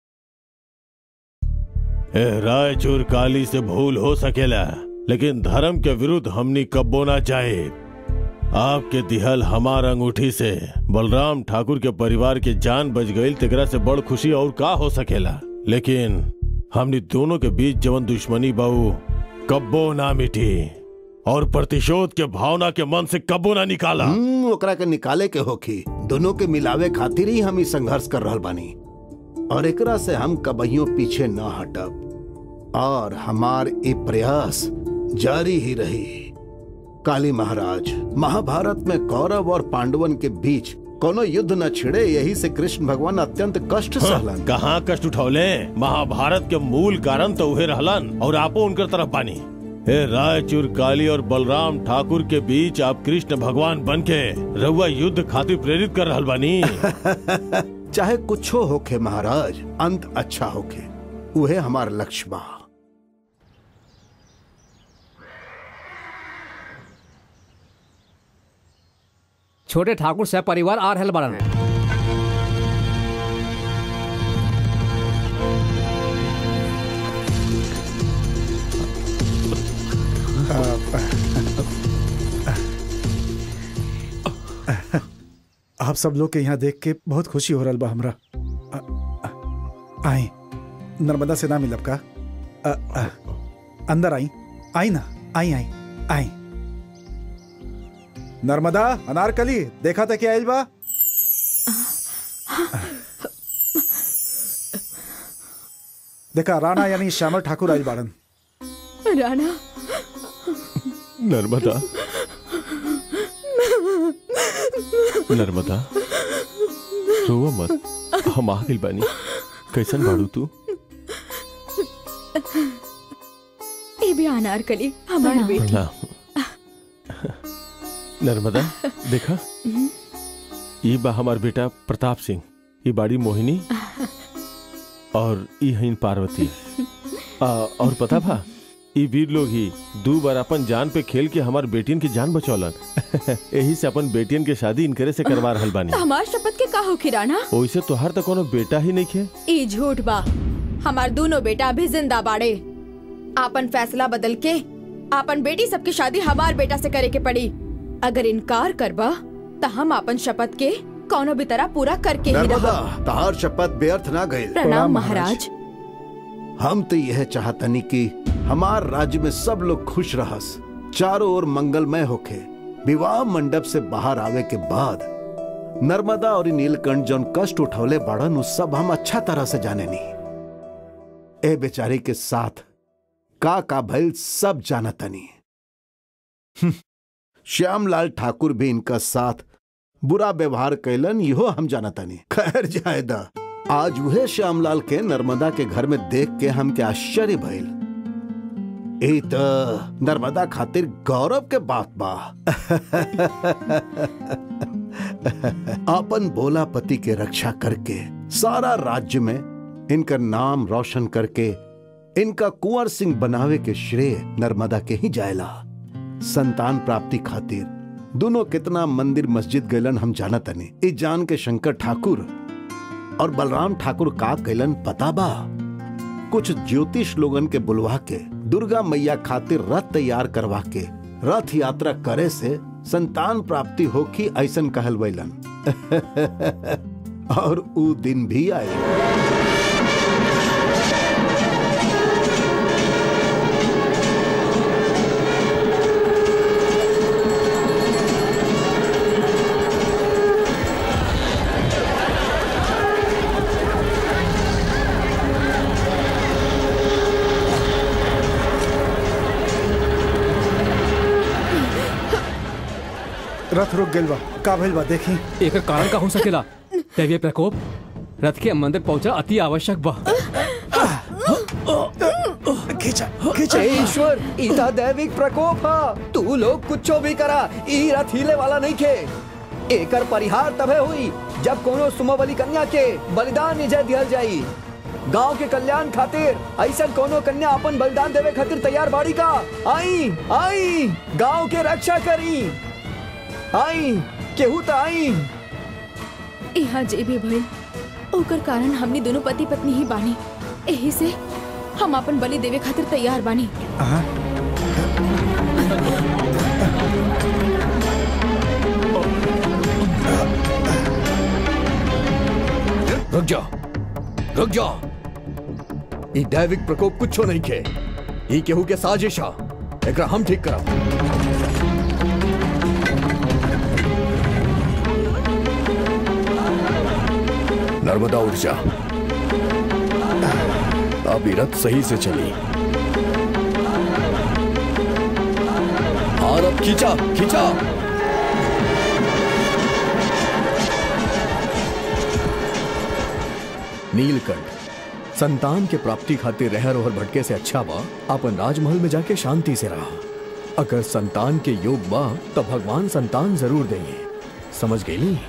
रायचूर काली से भूल हो सकेला, लेकिन धर्म के विरुद्ध हमनी कब्बो ना चाहे। आपके दिहल हमार अंगूठी से बलराम ठाकुर के परिवार की जान बच गई, तेकरा से बड़ खुशी और का हो सकेला। लेकिन हमनी दोनों के बीच जवन दुश्मनी बाऊ कब्बो ना मिटी और प्रतिशोध के भावना के मन से कब्बो ना निकाला। हम्म ओकरा के निकाले के होखी, दोनों के मिलावे खातिर ही हम संघर्ष कर रहल बानी और एकरा से हम कबहियों पीछे न हटब और हमार ये प्रयास जारी ही रही। काली महाराज, महाभारत में कौरव और पांडवन के बीच कोनो युद्ध न छिड़े, यही से कृष्ण भगवान अत्यंत कष्ट सहलन। कहाँ कष्ट उठौले? महाभारत के मूल कारण तो उहे रहलन और आपो उनकर तरफ बानी। हे रायचूर काली और बलराम ठाकुर के बीच आप कृष्ण भगवान बनके रउआ युद्ध खातिर प्रेरित कर रहल बानी। चाहे कुछो होखे महाराज, अंत अच्छा होखे, उहे हमार लक्ष्य बा। छोटे ठाकुर सह परिवार आ रहल बाड़न। आप सब लोग के यहाँ देख के बहुत खुशी हो रहा बा हमरा। आई नर्मदा से ना मिलब का? आ, आ, अंदर आई आई ना आई आई आई नर्मदा अनारकली देखा था क्या आइल बा? देखा राणा यानी श्यामल ठाकुर आइल बाड़न। राणा नर्मदा नर्मदा रोवा मत, हम आ गइल बानी। कैसन बाड़ू तू? ए भी अनारकली हमारी बेटी। नर्मदा देखा, ये बा हमार बेटा प्रताप सिंह, ये बाड़ी मोहिनी और ई हईन पार्वती। आ, और पता भा ये वीर लोग ही दो बार अपन जान पे खेल के हमार बेटियन की जान बचौलन। यही से अपन बेटियन के शादी इनकरे से करवा रहल बानी। हमार शपथ के का होखी राणा? ओइसे तोहार तो कोनो बेटा ही नहीं खे। ई झूठ बा, हमार दोनों बेटा अभी जिंदा बाड़े। आपन फैसला बदल के आपन बेटी सबकी शादी हमार बेटा से करे के पड़ी। अगर इनकार करबा तो हम आपन शपथ के कोनो भी तरह पूरा करके ही रहब। तार शपथ व्यर्थ ना गई। प्रणाम महाराज। हम तो यह चाहतनी कि हमार राज्य में सब लोग खुश रहस, चारों ओर मंगलमय होके। विवाह मंडप से बाहर आवे के बाद नर्मदा और नीलकंठ जौन कष्ट उठौले बाड़न, उस सब हम अच्छा तरह से जाने नहीं। ए बेचारी के साथ का का भइल सब जानतनी। श्यामलाल ठाकुर भी इनका साथ बुरा व्यवहार कैलन, इहो हम जानतनी। खैर जायदा, आज वह श्यामलाल के नर्मदा के घर में देख के हम के आश्चर्य भइल। ए त नर्मदा खातिर गौरव के बात बा। अपन बोला पति के रक्षा करके सारा राज्य में इनका नाम रोशन करके इनका कुंवर सिंह बनावे के श्रेय नर्मदा के ही जायला। संतान प्राप्ति खातिर दोनों कितना मंदिर मस्जिद गैलन हम जानत नहीं। इस जान के शंकर ठाकुर और बलराम ठाकुर का कैलन पता बा? कुछ ज्योतिष लोगन के बुलवा के दुर्गा मैया खातिर रथ तैयार करवा के रथ यात्रा करे से संतान प्राप्ति होखी ऐसन कहल वैलन। और ऊ दिन भी आए। रथ रुक गइल बा, का भइल बा देखी। एक कारण का हो सकेला? दैवीय प्रकोप रथ के मंदिर पहुंचा अति आवश्यक बा। खींचा खींचा। ईश्वर इता दैविक प्रकोप हा, तू लोग कुछो भी करा, ई रथ हिले वाला नहीं खे। एकर परिहार तबे हुई जब कोनो सुमबली कन्या के बलिदान निजय दिहल जाई। गांव के कल्याण खातिर ऐसा कोनो कन्या अपन बलिदान देवे खातिर तैयार बाड़ी का? आई आई गांव के रक्षा करी, आई केहू त आई। यहाँ जे भी भइल ओकर कारण हमनी दोनों पति पत्नी ही बानी। यही से हम अपन बलि देवे खातिर तैयार बानी। रुक जा रुक जा, ई दैविक प्रकोप कुछो नहीं खे। ई केहू के साजिश हा, एकरा हम ठीक करब। नर्मदा उठ जा, अब रथ सही से चली। और अब खींचा खींचा। नीलकंठ, संतान के प्राप्ति खातिर रहर ओहर भटके से अच्छा बा अपन राजमहल में जाके शांति से रहा। अगर संतान के योग बा तो भगवान संतान जरूर देंगे, समझ गई?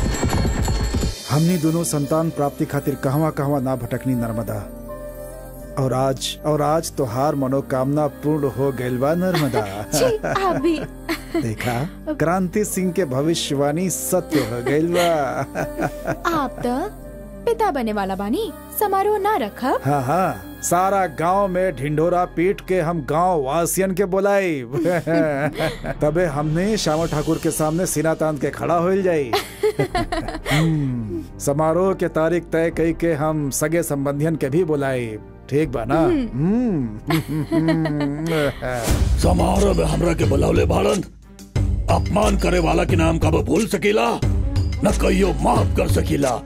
हमनी दोनों संतान प्राप्ति खातिर कहवा कहवा ना भटकनी नर्मदा। और आज और आज तोहार मनोकामना पूर्ण हो गइल बा नर्मदा। जी आप भी। देखा क्रांति सिंह के भविष्यवाणी सत्य हो गइल बा। आप तो पिता बने वाला बानी, समारोह ना रखब। हाँ हाँ, सारा गांव में ढिंढोरा पीट के हम गांव वासियन के बुलाई। तबे हमने श्यामा ठाकुर के सामने सीना तान के खड़ा हो जाई। समारोह के तारीख तय कई के हम सगे संबंधियन के भी बुलाई। ठीक बा ना? समारोह में हमरा के बुलावले बाड़न, अपमान करे वाला के नाम कब भूल सकीला, न कहियो माफ कर सकीला।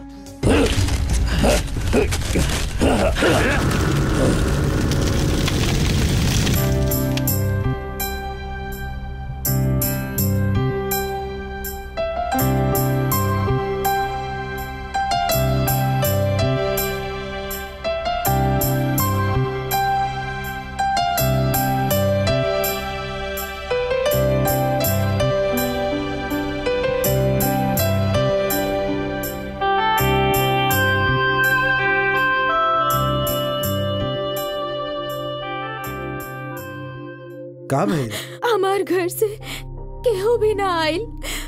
का भइल? हमार घर से केहू भी ना आइल।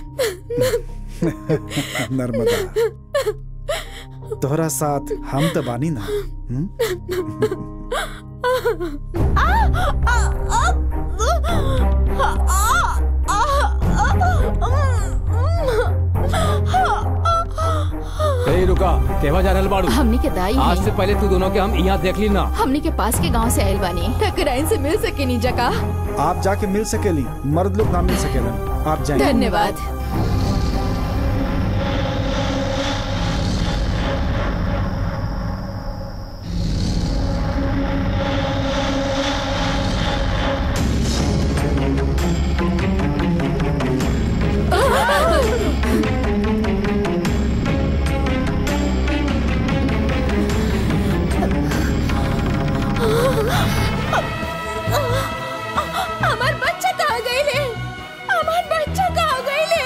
नर्मदा, तोहरा साथ हम तो बानी ना। हुँ? ए रुका, केवा जा रहल बाड़ू? हमनी के दाई आज हैं। से पहले तू दोनों के हम यहाँ देख ली ना। हमनी के पास के गांव से आयल बानी। ठकराइन से मिल सके नी जका। आप जाके मिल सकेली, मर्द लोग ना मिल सकेलन। आप जाएं। धन्यवाद। हमार बच्चा कहाँ गइले? हमार बच्चा कहाँ गइले?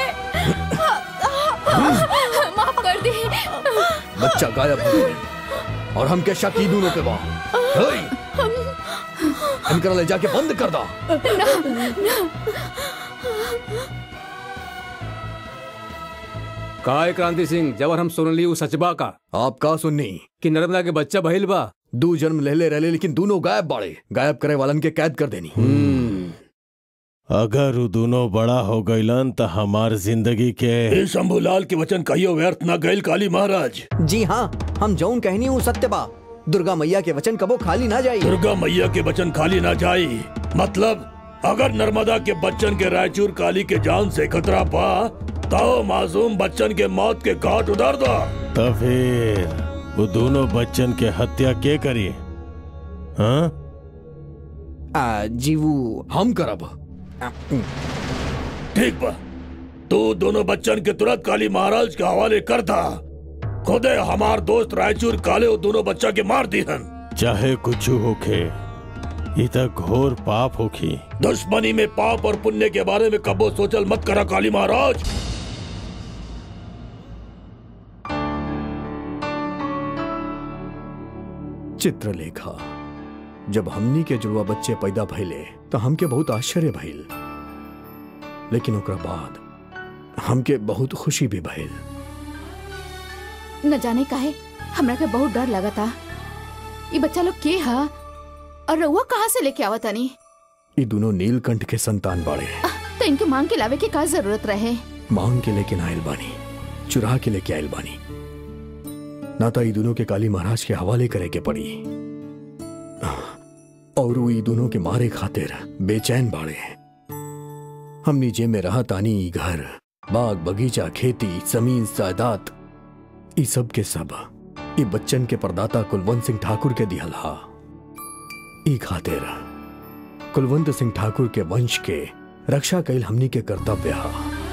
माफ कर दे। बच्चा गायब हो गया और हम के शक ही दोनों पे बा। हेय! इनकरा ले जाके बंद कर दा। का है क्रांति सिंह, जब हम सुन ली वो सचबा का आप का सुननी कि नर्मदा के बच्चा भइल बा। दो जन्म ले ले रहे लेकिन दोनों गायब बाड़े। गायब करे वालन के कैद कर देनी। अगर वो दोनों बड़ा हो गइलन त हमार जिंदगी के ए शंभूलाल के वचन कहियो व्यर्थ न गइल काली महाराज। जी हाँ, हम जौन कहनी हूँ सत्य बा। दुर्गा मैया के वचन कबो खाली ना जाई। दुर्गा मैया के वचन खाली ना जाई, मतलब अगर नर्मदा के बच्चन के रायचूर काली के जान से खतरा पा तो मासूम बच्चन के मौत के घाट उतार दो। तो फिर वो दोनों बच्चन के हत्या के करी? हाँ? आ, जी वो हम करब। ठीक बा, तू दोनों बच्चन के तुरंत काली महाराज के हवाले कर दा। खुदे हमार दोस्त रायचूर काले वो दोनों बच्चा के मार दिहन। चाहे कुछ होखे, ये तक घोर पाप होखी। दुश्मनी में पाप और पुण्य के बारे में कबो सोचल मत करा काली महाराज। चित्रलेखा, जब हमनी के जुड़वा बच्चे पैदा भइले तो हमके बहुत आश्चर्य भइल, लेकिन ओकरा बाद हमके बहुत खुशी भी भइल। न जाने काहे हमरा के बहुत डर लगा था। ये बच्चा लोग के हा और रउआ कहाँ से लेके आवा तानी? ये दोनों नीलकंठ के संतान बाड़े। तो इनके मांग के लावे के का जरूरत रहे? मांग के लेके आयल बानी, चुरा के लेके आयल बानी। ना तो ये दोनों के काली महाराज के हवाले करे के पड़ी और वो ये दोनों के मारे खातिर बेचैन बाड़े। हमनी जे में रहा तानी ई घर, बाग बगीचा, खेती, जमीन, जायदाद, ई सब के सब ई बच्चन के परदाता कुलवंत सिंह ठाकुर के दिहल हा। ई खातिर कुलवंत सिंह ठाकुर के वंश के रक्षा कैल हमनी के कर्तव्य हा।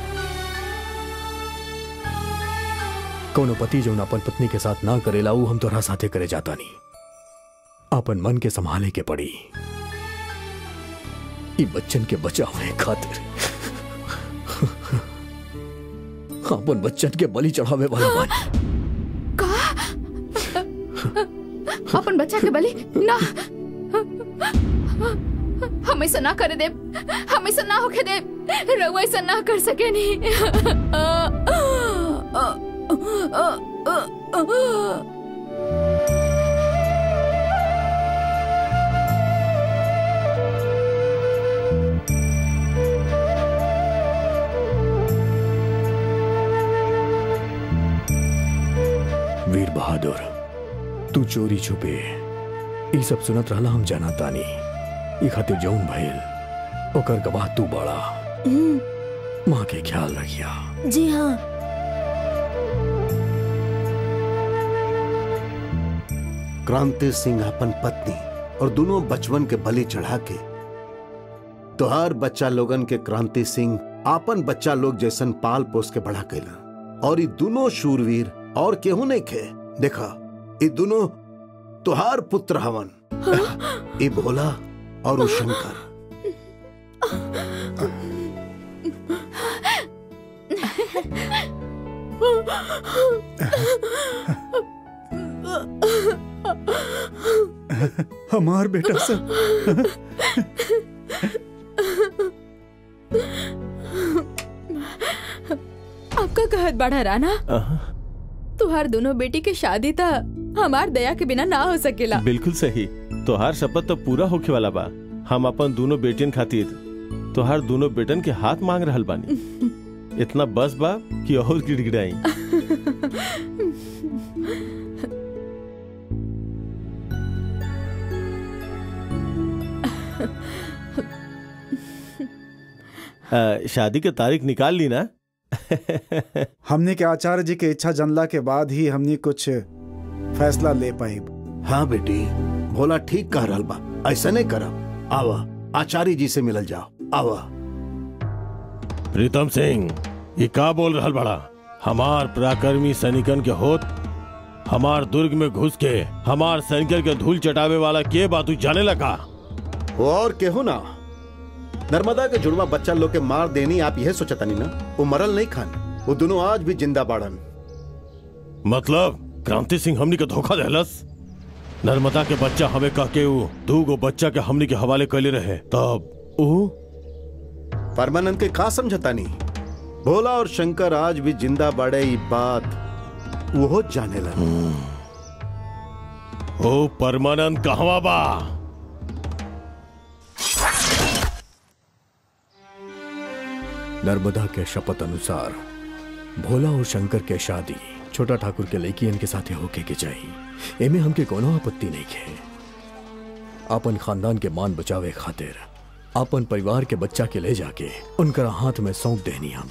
कोनो पति जो अपन पत्नी के साथ ना करेला ऊ हम तोरा साथे करे जाता नहीं। अपन मन के संभाले के पड़ी। ई बच्चन के बचावे खातिर अपन बच्चन के बलि चढ़ावे वाला बानी। अपन बच्चा के बलि ना, हम ऐसा ना करे दे, हम ऐसा ना होके दे, रउआ ऐसा ना कर सके नहीं। वीर बहादुर, तू चोरी छुपे ये सब सुनत रहला हम जाना तानी। ये खातिर जौन भइल ओकर गवाह तू बड़ा। माँ के ख्याल रखिया। जी हाँ। क्रांति सिंह अपन पत्नी और दोनों बचवन के बलि चढ़ा के तोहार बच्चा लोगन के क्रांति सिंह आपन बच्चा लोग जैसन पाल पोस के बड़ा कैला। और ये दोनों शूरवीर और केहू नहीं खे। देखा, ये दोनों तुहार पुत्र हवन। हाँ? ये भोला और वो शंकर। हमार बेटा सर। आपका कहत बड़ा राना, तुहार दोनों बेटी के शादी था हमार दया के बिना ना हो सकेला। बिल्कुल सही। तोहार शपथ तो पूरा होखे वाला बा। हम अपन दोनों बेटियन खातिर तोहार दोनों बेटन के हाथ मांग रहल बानी। इतना बस बा कि और गिड़गिड़ाई। शादी के तारीख निकाल ली ना? हमने के आचार्य जी के इच्छा जनला के बाद ही हमने कुछ फैसला ले पाई। हाँ बेटी, भोला ठीक कह रहल बा। ऐसा नहीं करब। आवा आचार्य जी से मिलल जाओ। आवा। प्रीतम सिंह, ये का बोल रहल बड़ा? हमार पराक्रमी सैनिकन के होत हमार दुर्ग में घुस के हमार सैनिकन के धूल चटावे वाला के बात तू जाने लगा? वो और केहू ना, नर्मदा के जुड़वा बच्चा लोग के मार देनी आप यह सोचता नहीं ना? वो मरल नहीं खान, वो दोनों आज भी जिंदा बाड़न। मतलब क्रांति सिंह हमनी के धोखा देहलस? नर्मदा के बच्चा हमें कह के वो दू गो बच्चा के हमनी के हवाले कैले रहे, तब वो परमानंद के का समझता नहीं? भोला और शंकर आज भी जिंदा बाड़े, ये बात वो जाने लगा। ओ परमानंद कहवा बा? नर्मदा के शपथ अनुसार भोला और शंकर के शादी छोटा ठाकुर के लड़कियन के साथे होके के चाहिए। एमे हमके कोनो आपत्ति नहीं है। अपन खानदान के मान बचावे खातिर अपन परिवार के बच्चा के ले जाके उनकर हाथ में सौंप देनी। हम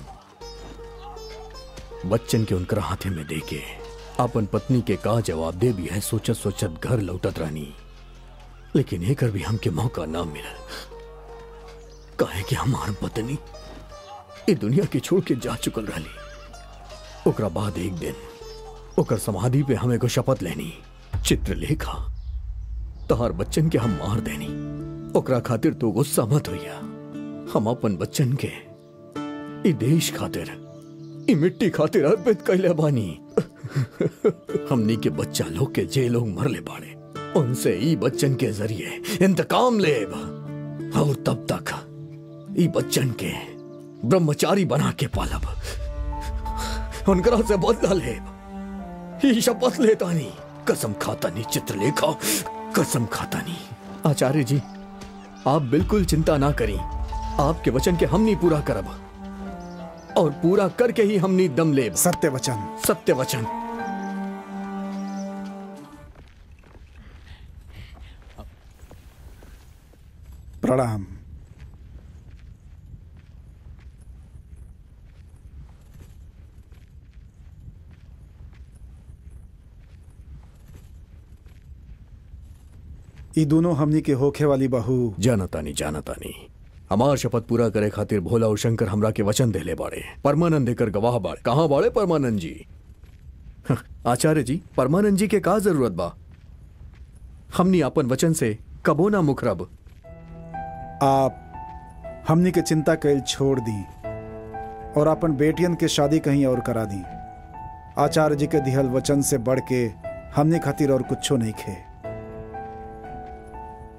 बच्चन के उनकर हाथे में देके अपन पत्नी के का जवाब दे भी है सोचत सोचत घर लौटत रहनी। लेकिन एकर भी हमके मौका ना मिला। काहे कि हमार पत्नी ये दुनिया के छोड़ के जा चुकल रही। ओकरा बाद एक दिन ओकर समाधि पे हमें को शपथ लेनी, चित्रलेखा तोहार बच्चन के हम मार देनी। ओकरा खातिर तो गुस्सा मत होइया। हम अपन बच्चन के ई देश खातिर ई मिट्टी खातिर अर्पित कैले बानी। हमनी के बच्चा लोग के जे लोग मरले बाड़े उनसे ई बच्चन के जरिए इंतकाम लेब। और तब तक ई बच्चन के ब्रह्मचारी बना के पालब, उनकरा से बदला लेब। ही शपथ लेता नहीं, कसम खाता नहीं चित्रलेखा, कसम खाता नहीं। आचार्य जी आप बिल्कुल चिंता ना करी, आपके वचन के हम नहीं पूरा करब और पूरा करके ही हम नहीं दम लेब। सत्य वचन। सत्य वचन। प्रणाम। ई दोनों हमनी के होखे वाली बहू। जानतानी जानतानी हमार शपथ पूरा करे खातिर भोला और शंकर हमरा के वचन देले बाड़े। परमानंद देकर गवाह बाड़े। कहाँ बाड़े परमानंद जी? आचार्य जी परमानंद जी के का जरूरत बा? हमनी अपन वचन से कबो ना मुखरब। आप हमनी के चिंता कैल छोड़ दी और अपन बेटियन के शादी कहीं और करा दी। आचार्य जी के दिहल वचन से बढ़ के हमने खातिर और कुछो नहीं खे।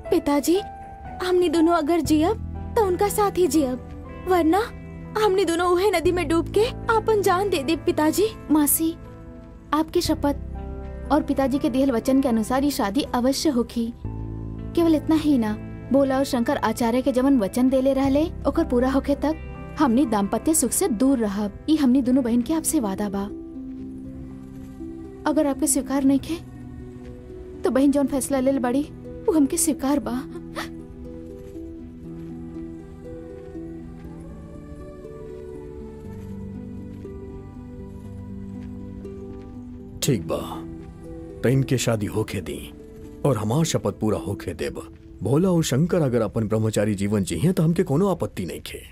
पिताजी, हमनी दोनों अगर जियब तो उनका साथ ही जियब, वरना हमनी दोनों उहे नदी में डूब के आपन जान दे दे। पिताजी। मासी, आपकी शपथ और पिताजी के दियल वचन के अनुसार ये शादी अवश्य होगी। केवल इतना ही ना, बोला और शंकर आचार्य के जवन वचन देले रहले ओकर पूरा होके तक हमनी दाम्पत्य सुख से दूर रहब। ये हमनी दोनों बहन के आपसे वादा बा। अगर आपके स्वीकार नहीं खे तो बहन जौन फैसला ले बड़ी वो हमके स्वीकार बा। ठीक बा, तो इनके शादी होके दी और हमार शपथ पूरा होके देब। भोला और शंकर अगर अपन ब्रह्मचारी जीवन जिये तो हमके कोनो आपत्ति नहीं खे।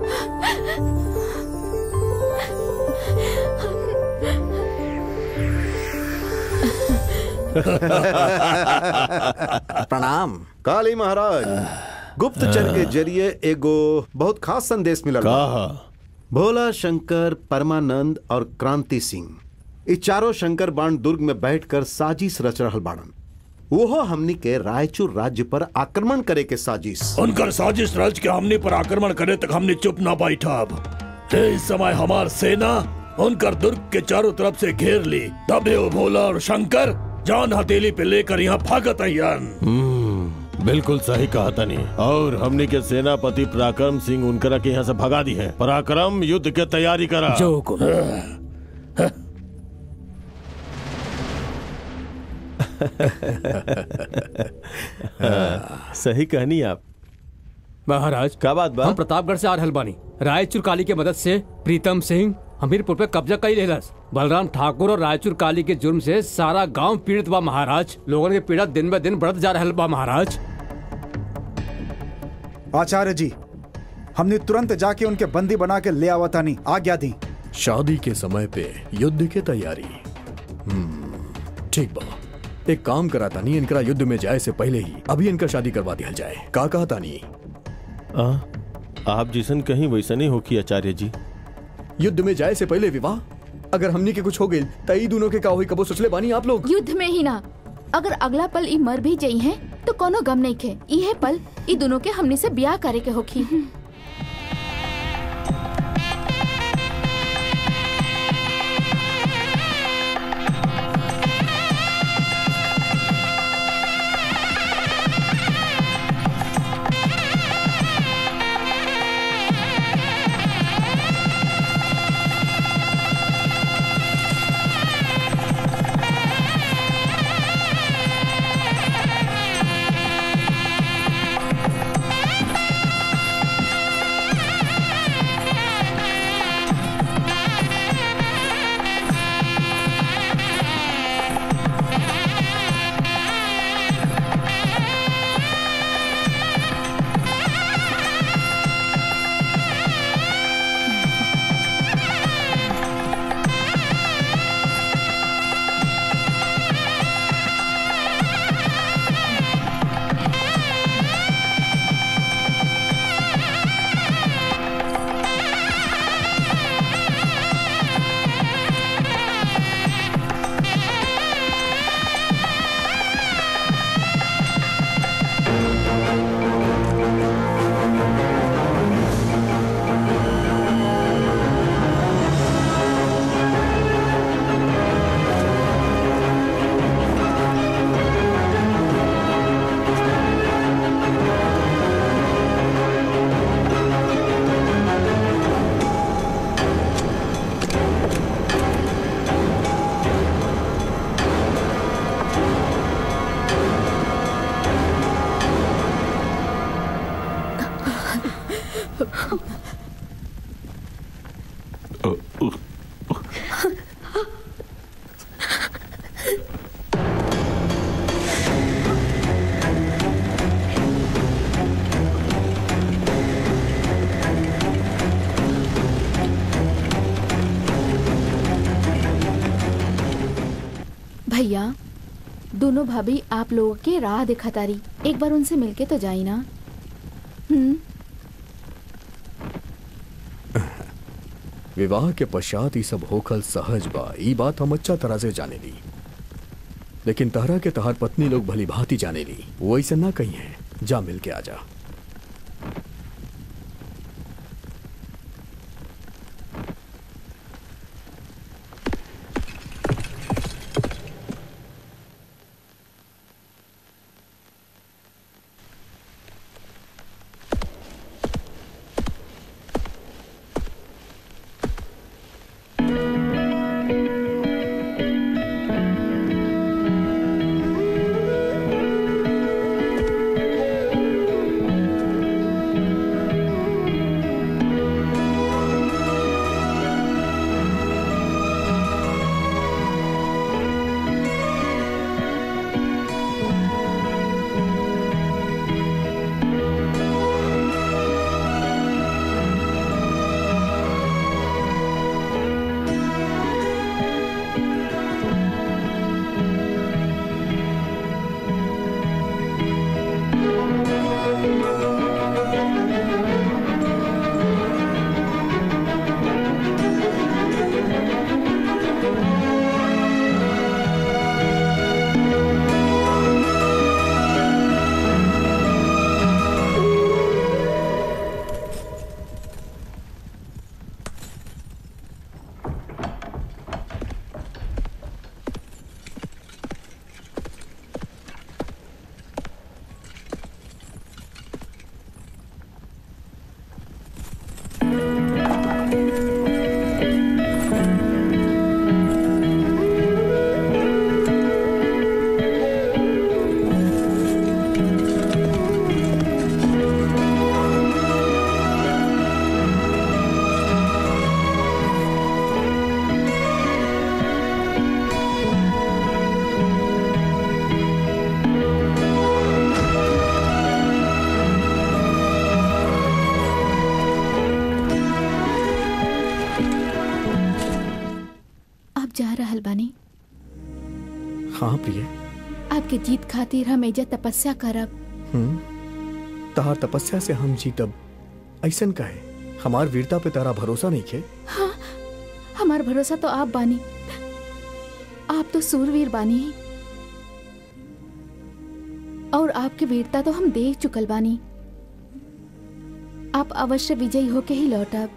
प्रणाम। काली महाराज, गुप्तचर के जरिए एगो बहुत खास संदेश मिलल बा। भोला, शंकर, परमानंद और क्रांति सिंह, ये चारों शंकर बाण दुर्ग में बैठकर साजिश रच रहल बाड़न। वो हमनी के रायचूर राज्य पर आक्रमण करे के साजिश। उनकर साजिश रच के हमनी पर आक्रमण करे तक हमने चुप ना बैठा। अब इस समय हमार सेना उनकर दुर्ग के चारों तरफ से घेर ली। तबे वो भोला और शंकर जान हथेली पे लेकर यहाँ भागत आयन। बिल्कुल सही कहा तनी। और हमनी के सेनापति पराक्रम सिंह उनकरा के यहाँ से भगा दी है। पराक्रम, युद्ध के तैयारी करा। जो को सही कहनी आप महाराज। क्या बात बा? हम प्रतापगढ़ से आ रहल बानी। रायचूर काली के मदद से प्रीतम सिंह हमीरपुर पे कब्जा कई लेलस। बलराम ठाकुर और रायचूर काली के जुर्म से सारा गांव पीड़ित बा महाराज। लोगों की पीड़ा दिन ब दिन बढ़त जा रहल बा महाराज। आचार्य जी, हमने तुरंत जाके उनके बंदी बना के ले आवतानी, आज्ञा दी। शादी के समय पे युद्ध की तैयारी। ठीक बा, एक काम करा तानी, इनकरा युद्ध में जाए से पहले ही अभी इनका शादी करवा दिया जाए। का कहा तानी? आ, आप जिसन कहीं वैसा नहीं होगी आचार्य जी। युद्ध में जाए से पहले विवाह? अगर हमनी के कुछ हो गई तई दोनों के का हुई कबो सोचले बानी आप लोग? युद्ध में ही ना, अगर अगला पल ई मर भी जाई है तो कोनो गम नहीं खे। इहे पल ई दोनों के हमनी से ब्याह करे के होखी। भैया, दोनों भाभी आप लोगों के राह दिखातारी, एक बार उनसे मिलके तो जाई ना। हम्म। विवाह के पश्चात ये सब होखल सहज बा, ई बात हम अच्छा तरह से जाने ली। लेकिन तहरा के तहार पत्नी लोग भली भांति जाने ली, वो ऐसा ना कही है। जा मिल के आ जा। जा रहल बानी। हाँ प्रिय, आपके जीत खातिर हम एजा तपस्या करब। हम्म तहार तपस्या से हम जीतब ऐसन कहे? हमार वीरता पे तारा भरोसा नहीं खे? हाँ, हमार भरोसा तो आप बानी। आप तो सूरवीर बानी और आपकी वीरता तो हम देख चुकल बानी। आप अवश्य विजयी होके ही लौटब।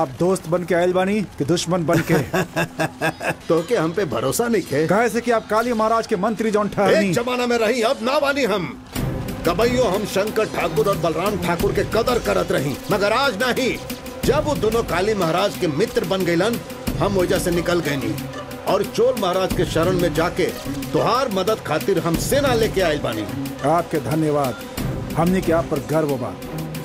आप दोस्त बन के आयल बानी कि दुश्मन बन के? तो के हम पे भरोसा नहीं खे? कहे से कि आप काली महाराज के मंत्री जौन ठहरनी। एक जमाना में रही, अब ना बानी हम। कबैयो हम शंकर ठाकुर और बलराम ठाकुर के कदर करत रही, मगर आज नहीं। जब वो दोनों काली महाराज के मित्र बन गईलन, हम वजह से निकल गए नहीं और चोल महाराज के शरण में जाके तुहार मदद खातिर हम सेना लेके आयल बानी। आपके धन्यवाद, हमने के आप पर गर्व बा।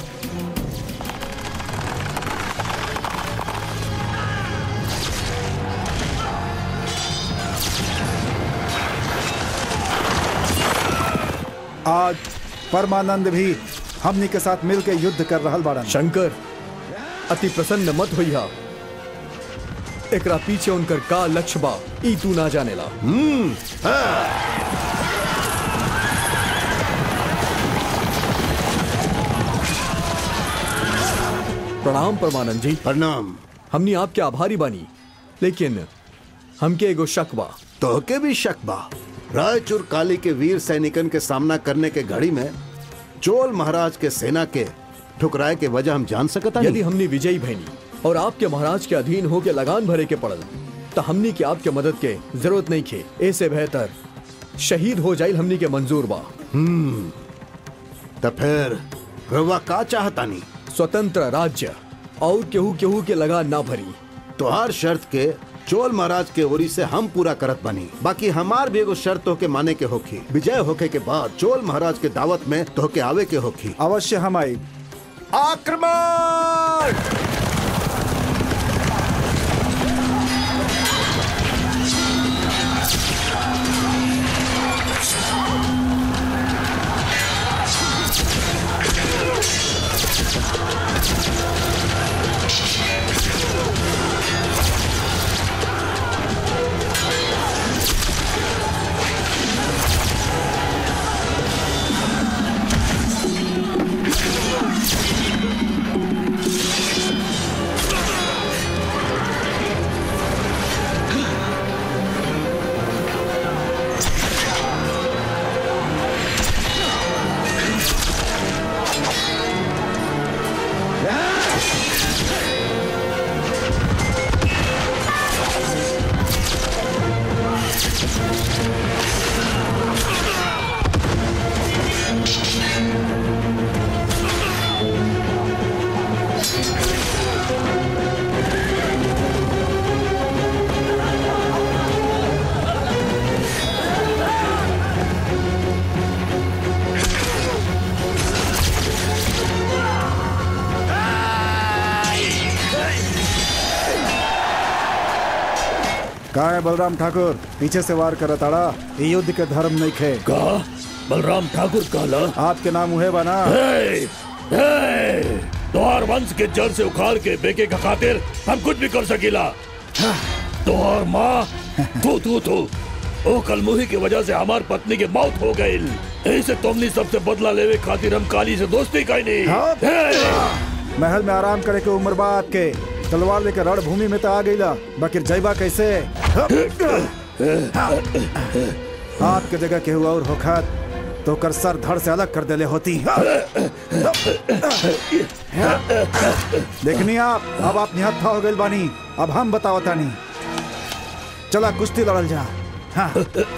आज परमानंद भी हमनी के साथ मिलकर युद्ध कर रहल बाड़न। शंकर, अति प्रसन्न मत होइहा। एकरा पीछे उनकर का लक्ष्य बा ई तू ना जानेला। हम्म प्रणाम परमानंद जी। प्रणाम। हमनी आपके आभारी बानी, लेकिन हमके एगो शक बा। तो के भी शक बा? रायचूर काली के वीर सैनिकन के सामना करने के घड़ी में चोल महाराज के सेना के ठुकराए के वजह हम जान सकता? यदि हमने विजयी भैनी और आपके महाराज के अधीन हो के लगान भरे के पड़ल, तो हमनी के आपके मदद के जरूरत नहीं खे। ऐसे बेहतर शहीद हो जाइल हमनी के मंजूर बा। हम्म तो फिर रवा का चाहता नहीं? स्वतंत्र राज्य और केहू केहू के लगान ना भरी। तो हर शर्त के चोल महाराज के ओरी से हम पूरा करत बनी। बाकी हमार भी एगो शर्त होके माने के होखी। विजय होके के बाद चोल महाराज के दावत में तो के आवे के होखी। अवश्य हम आई। आक्रमण! का है बलराम ठाकुर, पीछे से वार करत आड़ा? ये युद्ध के धर्म नहीं खे। का बलराम ठाकुर कहला? आपके नाम उहे बना। हे, हे, तोहार वंश के जड़ से उखाड़ के बेके का खातिर हम कुछ भी कर सकीला। तोहार माँ तू तू तू ओ कलमुही की वजह से हमार पत्नी के मौत हो गई। ऐसे तुमने सबसे बदला लेवे खातिर हम काली से दोस्ती कई नहीं। महल में आराम करे के उम्र बा आपके। तलवार लेकर रणभूमि में तो आ गईला, बाकी जैबा कैसे? आपके जगह केहू और होखत तो कर सर धड़ से अलग कर देले होती। देखनी आप, अब आप निहत्था हो गइल बानी। अब हम बतावता नहीं, चला कुश्ती लड़ल जा। हाँ।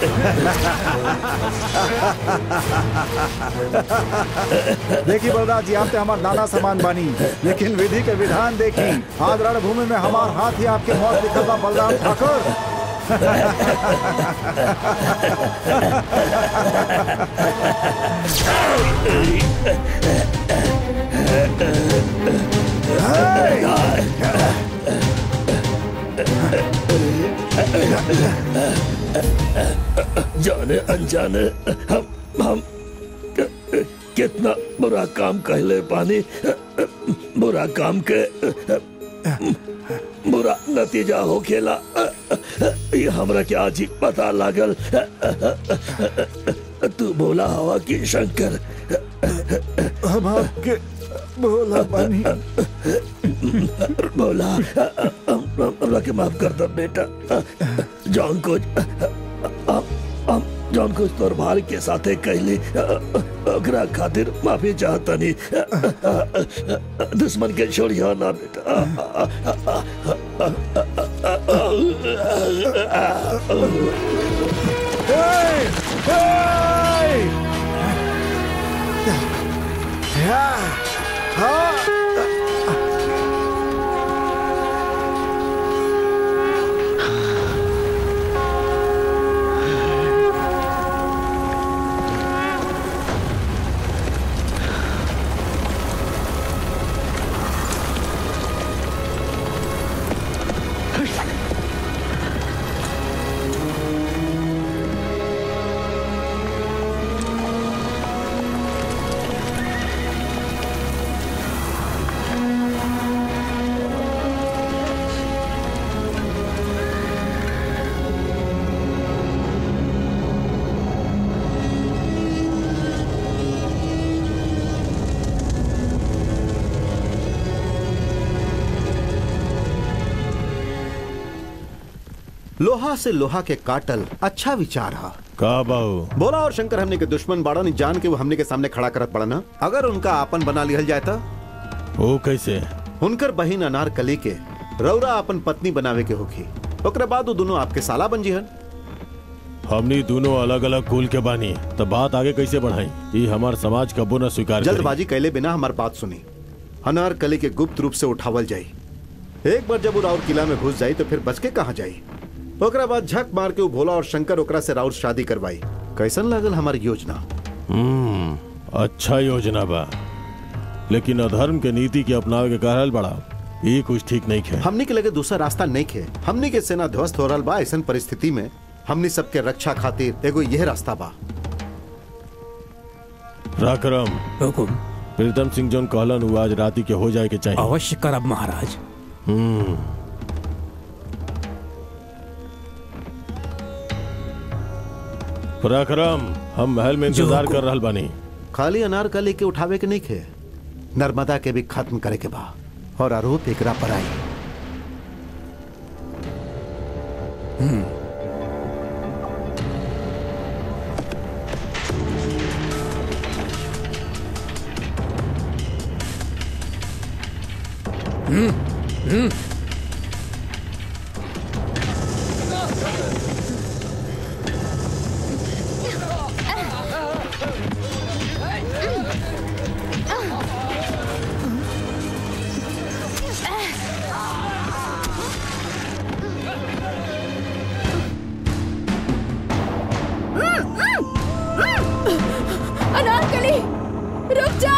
देखी बलराज जी, आप तो हमार नाना समान बानी, लेकिन विधि के विधान देखी। आज रणभूमि में हमार हाथ ही आपके मौत लिखल बा बलराम ठाकुर। जाने अनजाने हम हम कितना बुरा काम कहले पानी। बुरा काम के बुरा नतीजा हो खेला। ये हमरा क्या आज ही पता लागल। तू बोला हवा की शंकर, हम आपके बोला पानी। बोला हमरा के माफ कर दो बेटा। जौन कुछ हम हम जौन कुछ तोर भाई के साथे कहली ओकरा खातिर माफी चाहता नहीं। दुश्मन के छोड़िया ना बेटा। लोहा से लोहा के काटल अच्छा विचार है का बाबू। बोला और शंकर हमने के दुश्मन बाड़ा नहीं जान के वो हमने के सामने खड़ा करत पड़ा ना। अगर उनका आपन बना लिहल जाए तो वो कैसे? उनकर बहिन अनारकली के रौरा अपन पत्नी बनावे के होखी। ओकरे बाद वो दोनों आपके साला बन जिहन। हमनी दोनों अलग अलग कुल के बानी तो बात आगे कैसे बढ़ाई? ये हमार समाज कबो न स्वीकार करी। जल्दबाजी कैले बिना हमार बात सुनी। अनारकली के गुप्त रूप से उठावल जाई। एक बार जब वो राउर किला में घुस जाई तो फिर बच के कहाँ जाई। ओकरा बाद झक मार के वो भोला और शंकर ओकरा से राउर शादी करवाई। कैसन लागल हमारी योजना? हम्म, अच्छा योजना बा, लेकिन अधर्म के नीति के अपनावे के कहल बड़ा ये कुछ ठीक नहीं है। हमनी के लगे दूसरा रास्ता नहीं है। हमनी के सेना ध्वस्त हो रहा बा। ऐसन परिस्थिति में हमनी सबके रक्षा खातिर एगो यह रास्ता बा। राकरम हुकुम। प्रीतम सिंह जोन कहलन वो आज राती के हो जाए के चाहिए। अवश्य करब महाराज। हम्म, पराक्रम हम महल में इंतजार कर रहल बानी। खाली अनारकली के उठावे के नहीं खे, नर्मदा के भी खत्म करे के बा और आरोप एकरा पर आई। हम्म, हम्म, हम्म। अनारकली रुक जा।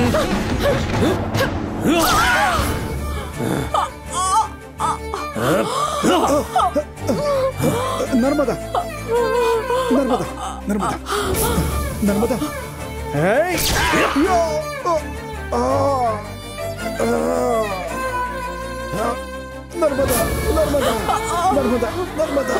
नर्मदा नर्मदा नर्मदा नर्मदा हे यो आ आ नर्मदा नर्मदा नर्मदा नर्मदा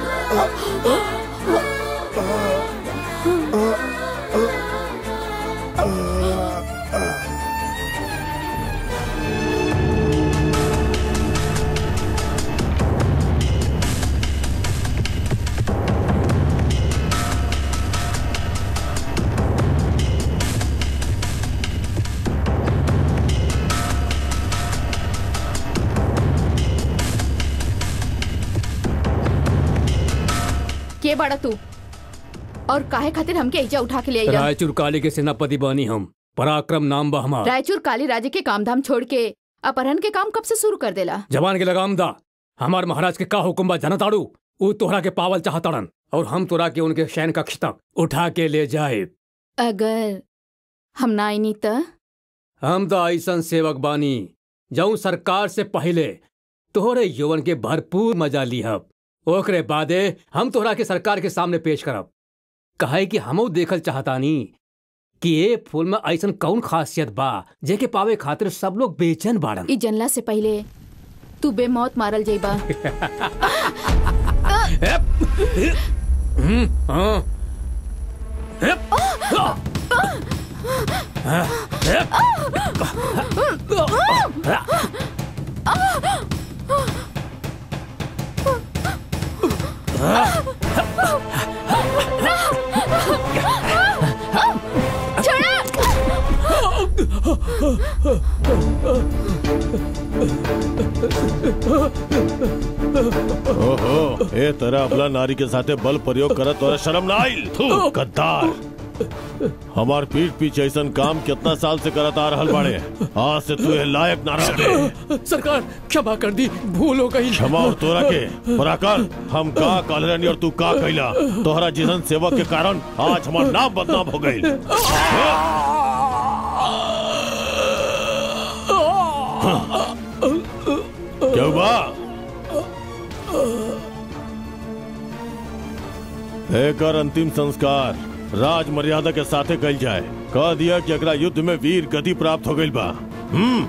के बड़ा तू और काहे खातिर हमके एजा उठा के ले आई? रायचूर काली के सेनापति बानी हम। पराक्रम नाम बा हमार। रायचूर काली राजे के काम धाम छोड़ के अपहरण के काम कब से शुरू कर देला? जवान के लगाम दा। हमार महाराज के का हुक्म बा जनताड़ू? ऊ तोहरा के पावल चाहतड़न और हम तोरा के उनके शयन कक्ष तक उठा के ले जाए। अगर हम ना आईनी त? हम तो ऐसन सेवक बानी जाऊं सरकार से पहले तोहरे यौवन के भरपूर मजा लिहब। ओकरे बादे हम तोहरा के सरकार के सामने पेश करब। कहे कि हमो देखल चाहतानी कि ये फूल में ऐसन कौन खासियत बा जेके पावे खातिर सब लोग बेचैन बाड़न। ई जनला से पहले तू बेमौत मारल जाइबा। ओहो, ए तरह अबला नारी के साथे बल प्रयोग करत तोरा शर्म ना आइल? थू, गद्दार। हमार पीठ पीछे ऐसा काम कितना साल से करत आ रहल बाड़े, आज से तू लायक ना रहे। सरकार क्षमा कर दी, भूल हो गई। क्षमा और तोरा के पराकर हम का कहलनी और तू का कहला। तोहरा जिसन सेवक के कारण आज हमार नाम बदनाम हो गई। क्या हुआ? एकर अंतिम संस्कार राज मर्यादा के साथे कल जाए। कह दिया कि अगला युद्ध में वीर गति प्राप्त हो गई बा। हम्म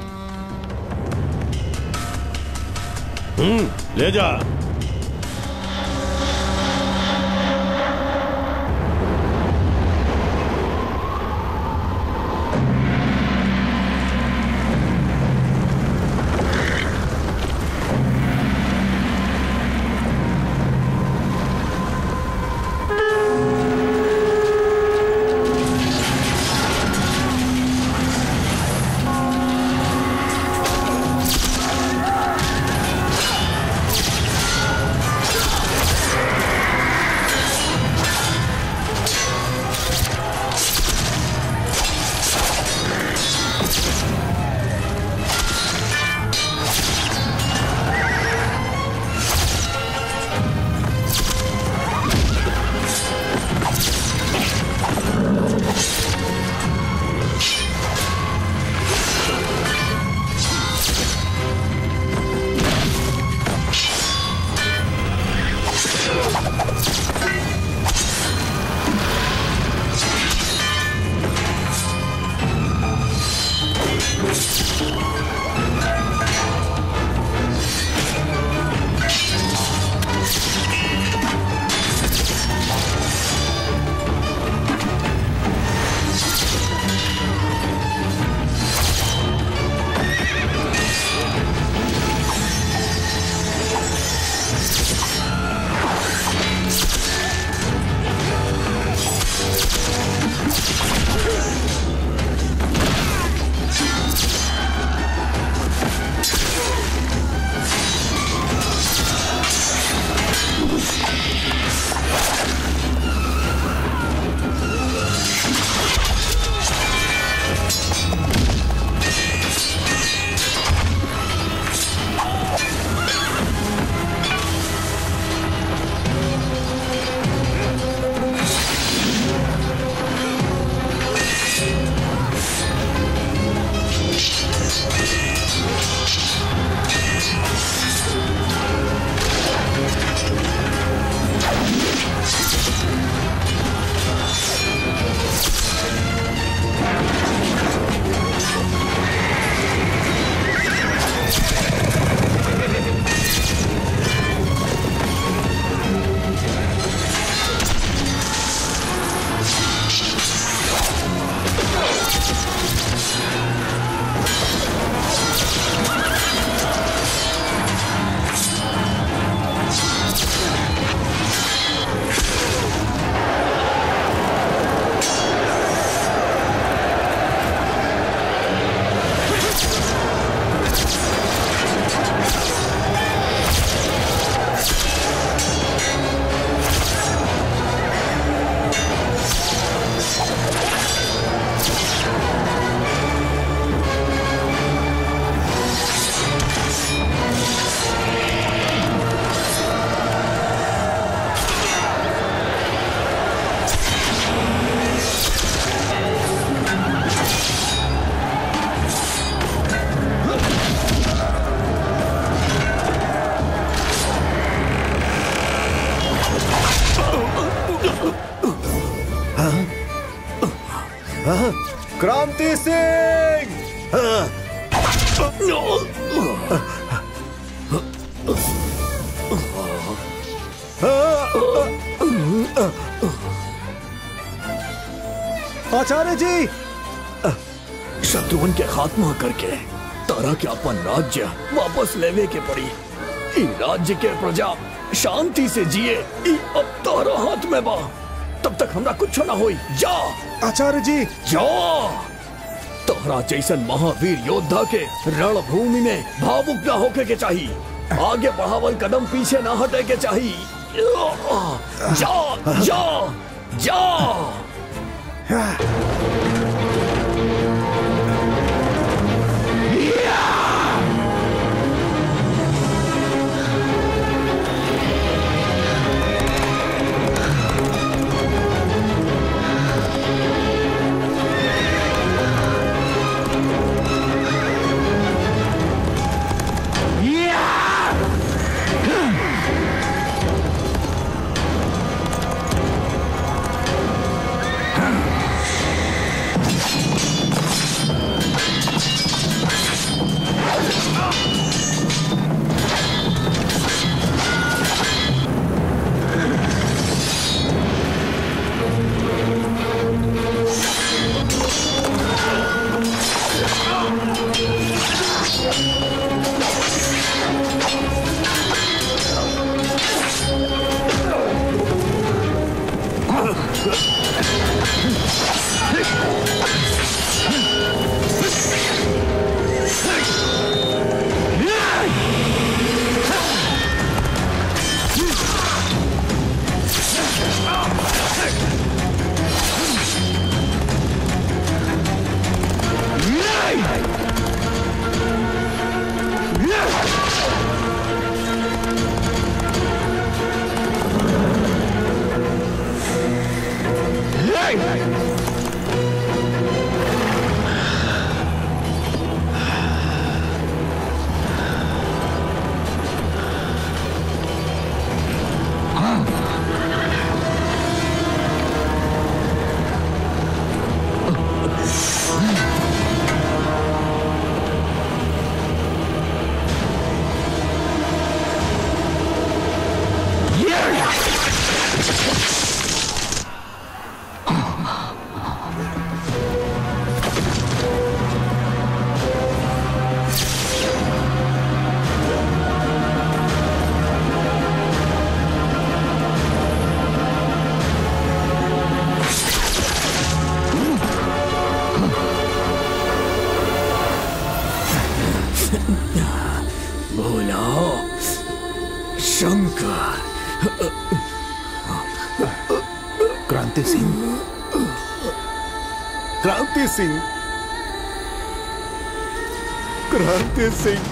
हम्म ले जा। क्रांति सिंह! आचार्य जी, शत्रुन के खात्मा करके तारा के अपन राज्य वापस लेवे के पड़ी। इ राज्य के प्रजा शांति से जिए इ अब तारा हाथ में बा। तब तक हमरा कुछ ना होई। जा आचार्य जी। जा तोहरा जैसन महावीर योद्धा के रणभूमि में भावुक ना होके के चाहिए। आगे बढ़ावल कदम पीछे ना हटे के चाहिए। जा जा जा क्रांति सिंह, क्रांति सिंह, क्रांति सिंह।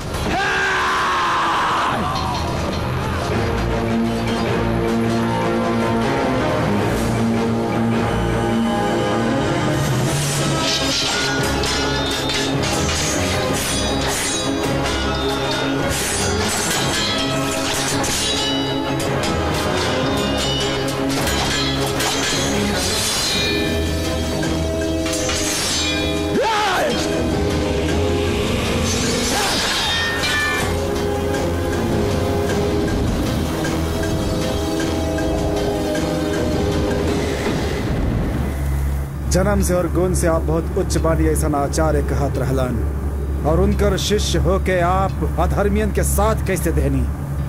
जन्म से और गुण से आप बहुत उच्च बानी ऐसा आचार्य कहत रहलन, और उनकर शिष्य होके आप अधर्मियन के साथ कैसे देनी।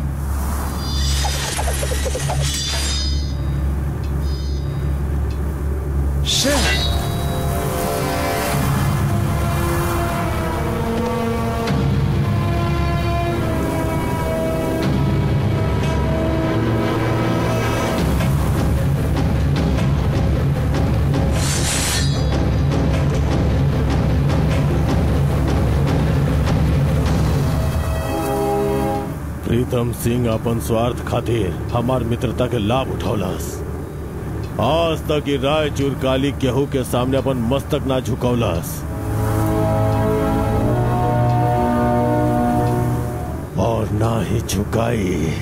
प्रीतम सिंह अपन स्वार्थ खातिर हमार मित्रता के लाभ उठौलस। आज तक ये रायचूर काली केहू के सामने अपन मस्तक ना झुकौलस, और ना ही झुकाई।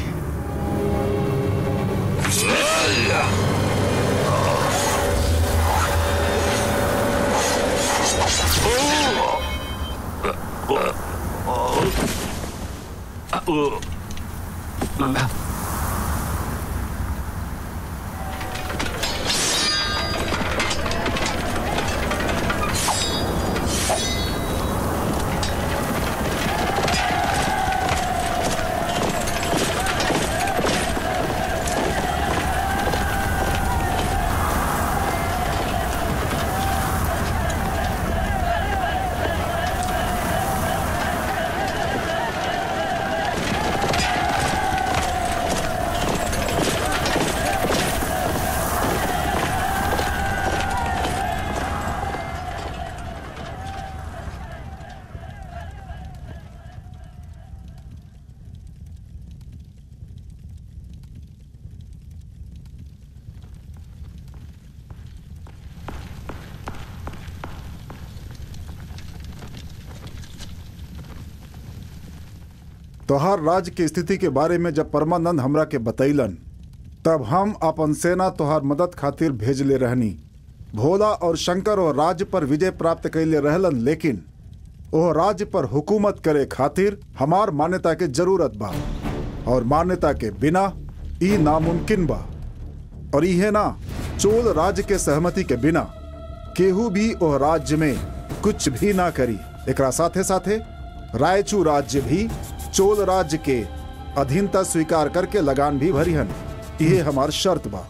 तोहार राज्य की स्थिति के बारे में जब परमानंद हमरा के बतैलन तब हम अपन सेना तोहार मदद खातिर भेजले रहनी। भोला और शंकर और राज्य पर विजय प्राप्त कैले रहलन, लेकिन वो राज्य पर हुकूमत करे खातिर हमार मान्यता के जरूरत बा और मान्यता के बिना ई नामुमकिन बा। और इहे ना चोल राज्य के सहमति के बिना केहू भी ओ राज्य में कुछ भी ना करी। एकरा साथे साथे रायचू राज्य भी चोल राज्य के अधीनता स्वीकार करके लगान भी भरिहन। ये हमार शर्त बा।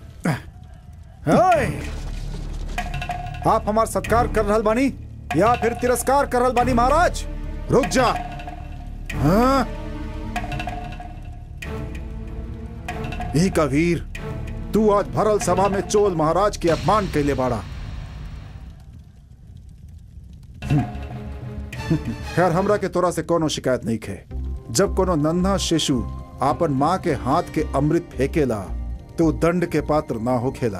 आप हमार सत्कार कर रहल बानी या फिर तिरस्कार कर रहल बानी महाराज? रुक जा। हाँ? ई का वीर, तू आज भरल सभा में चोल महाराज के अपमान कैले बाड़ा। खैर हमरा के तोरा से कोनो शिकायत नहीं खे। जब कोनो नन्हा शिशु आपन माँ के हाथ के अमृत फेंकेला तो दंड के पात्र ना हो खेला।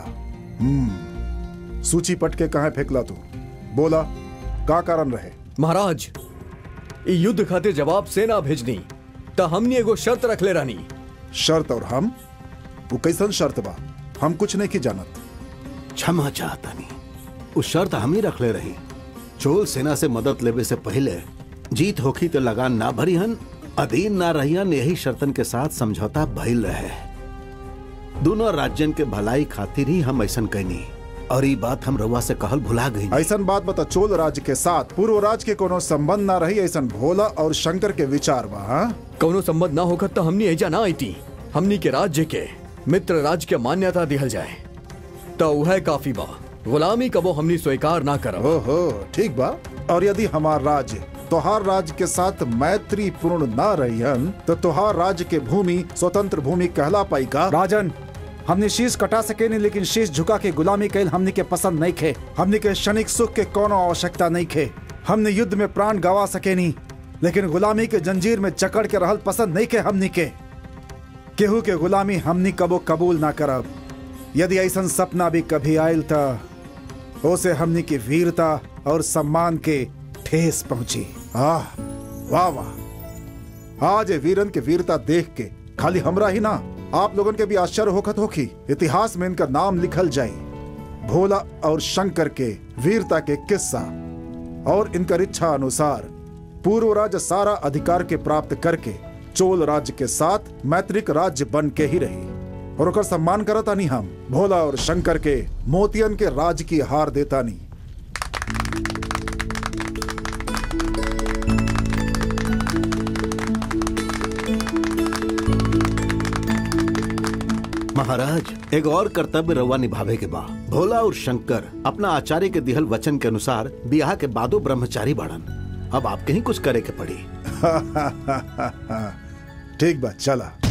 हम्म सूची पट के कहाँ फेंकला तू? बोला का कारण रहे? महाराज, ई युद्ध खातिर जवाब सेना भेजनी त हमनी एगो शर्त रख ले रहनी। शर्त? और हम वो कैसन शर्त बा? हम कुछ नहीं की जानत। क्षमा चाहता नहीं, उस शर्त हम ही रख ले रही। चोल सेना से मदद लेवे से पहले जीत होखी तो लगान ना भरीहन, अधीन ना रहियन, यही शर्तन के साथ समझौता भइल रहे। दोनों राज्यन के भलाई खातिर ही हम ऐसन कहनी, और ये बात हम रउआ से कहल भुला गई। ऐसन बात बता, चोल राज्य के साथ पूर्व राज्य के कोनो संबंध ना रही, ऐसन भोला और शंकर के विचार बा? हाँ? कोनो संबंध ना होकर तो हमनी एजा ना आईती। हमनी के राज्य के मित्र राज्य के मान्यता दिहल जाए तो वह काफी बा। गुलामी कबो हमनी स्वीकार ना करब। ओहो, ठीक बा। और यदि हमार राज्य तोहार राज्य के साथ मैत्री पूर्ण ना रहियन तो तोहार राज्य के भूमि स्वतंत्र भूमि कहला पाई का? राजन, हमने शीश कटा सके नहीं, लेकिन शीश झुका के गुलामी कैल हमने के पसंद नहीं खे। हमने के क्षणिक सुख के कोनो आवश्यकता नहीं खे। हमने युद्ध में प्राण गवा सके नहीं, लेकिन गुलामी के जंजीर में जकड़ के रहल पसंद नहीं खे। हमने के केहू के गुलामी हमने कबो कबूल ना करब। यदि ऐसा सपना भी कभी आयल था उसे हमने की वीरता और सम्मान के ठेस पहुंची। आह, वाह वाह। आज ये वीरन के वीरता देख के खाली हमरा ही ना, आप लोगन के भी आश्चर्य होखत होखी। इतिहास में इनका नाम लिखल जाए। भोला और शंकर के वीरता के किस्सा और इनका इच्छा अनुसार पूर्व राज्य सारा अधिकार के प्राप्त करके चोल राज्य के साथ मैत्रिक राज्य बन के ही रही, और उनका सम्मान करता नहीं। हम भोला और शंकर के मोतियन के राज की हार देता नहीं। महाराज, एक और कर्तव्य रउआ निभावे के बा। भोला और शंकर अपना आचार्य के दिहल वचन के अनुसार ब्याह के बादो ब्रह्मचारी बाड़न। अब आपके ही कुछ करे के पड़ी। ठीक बा, चला।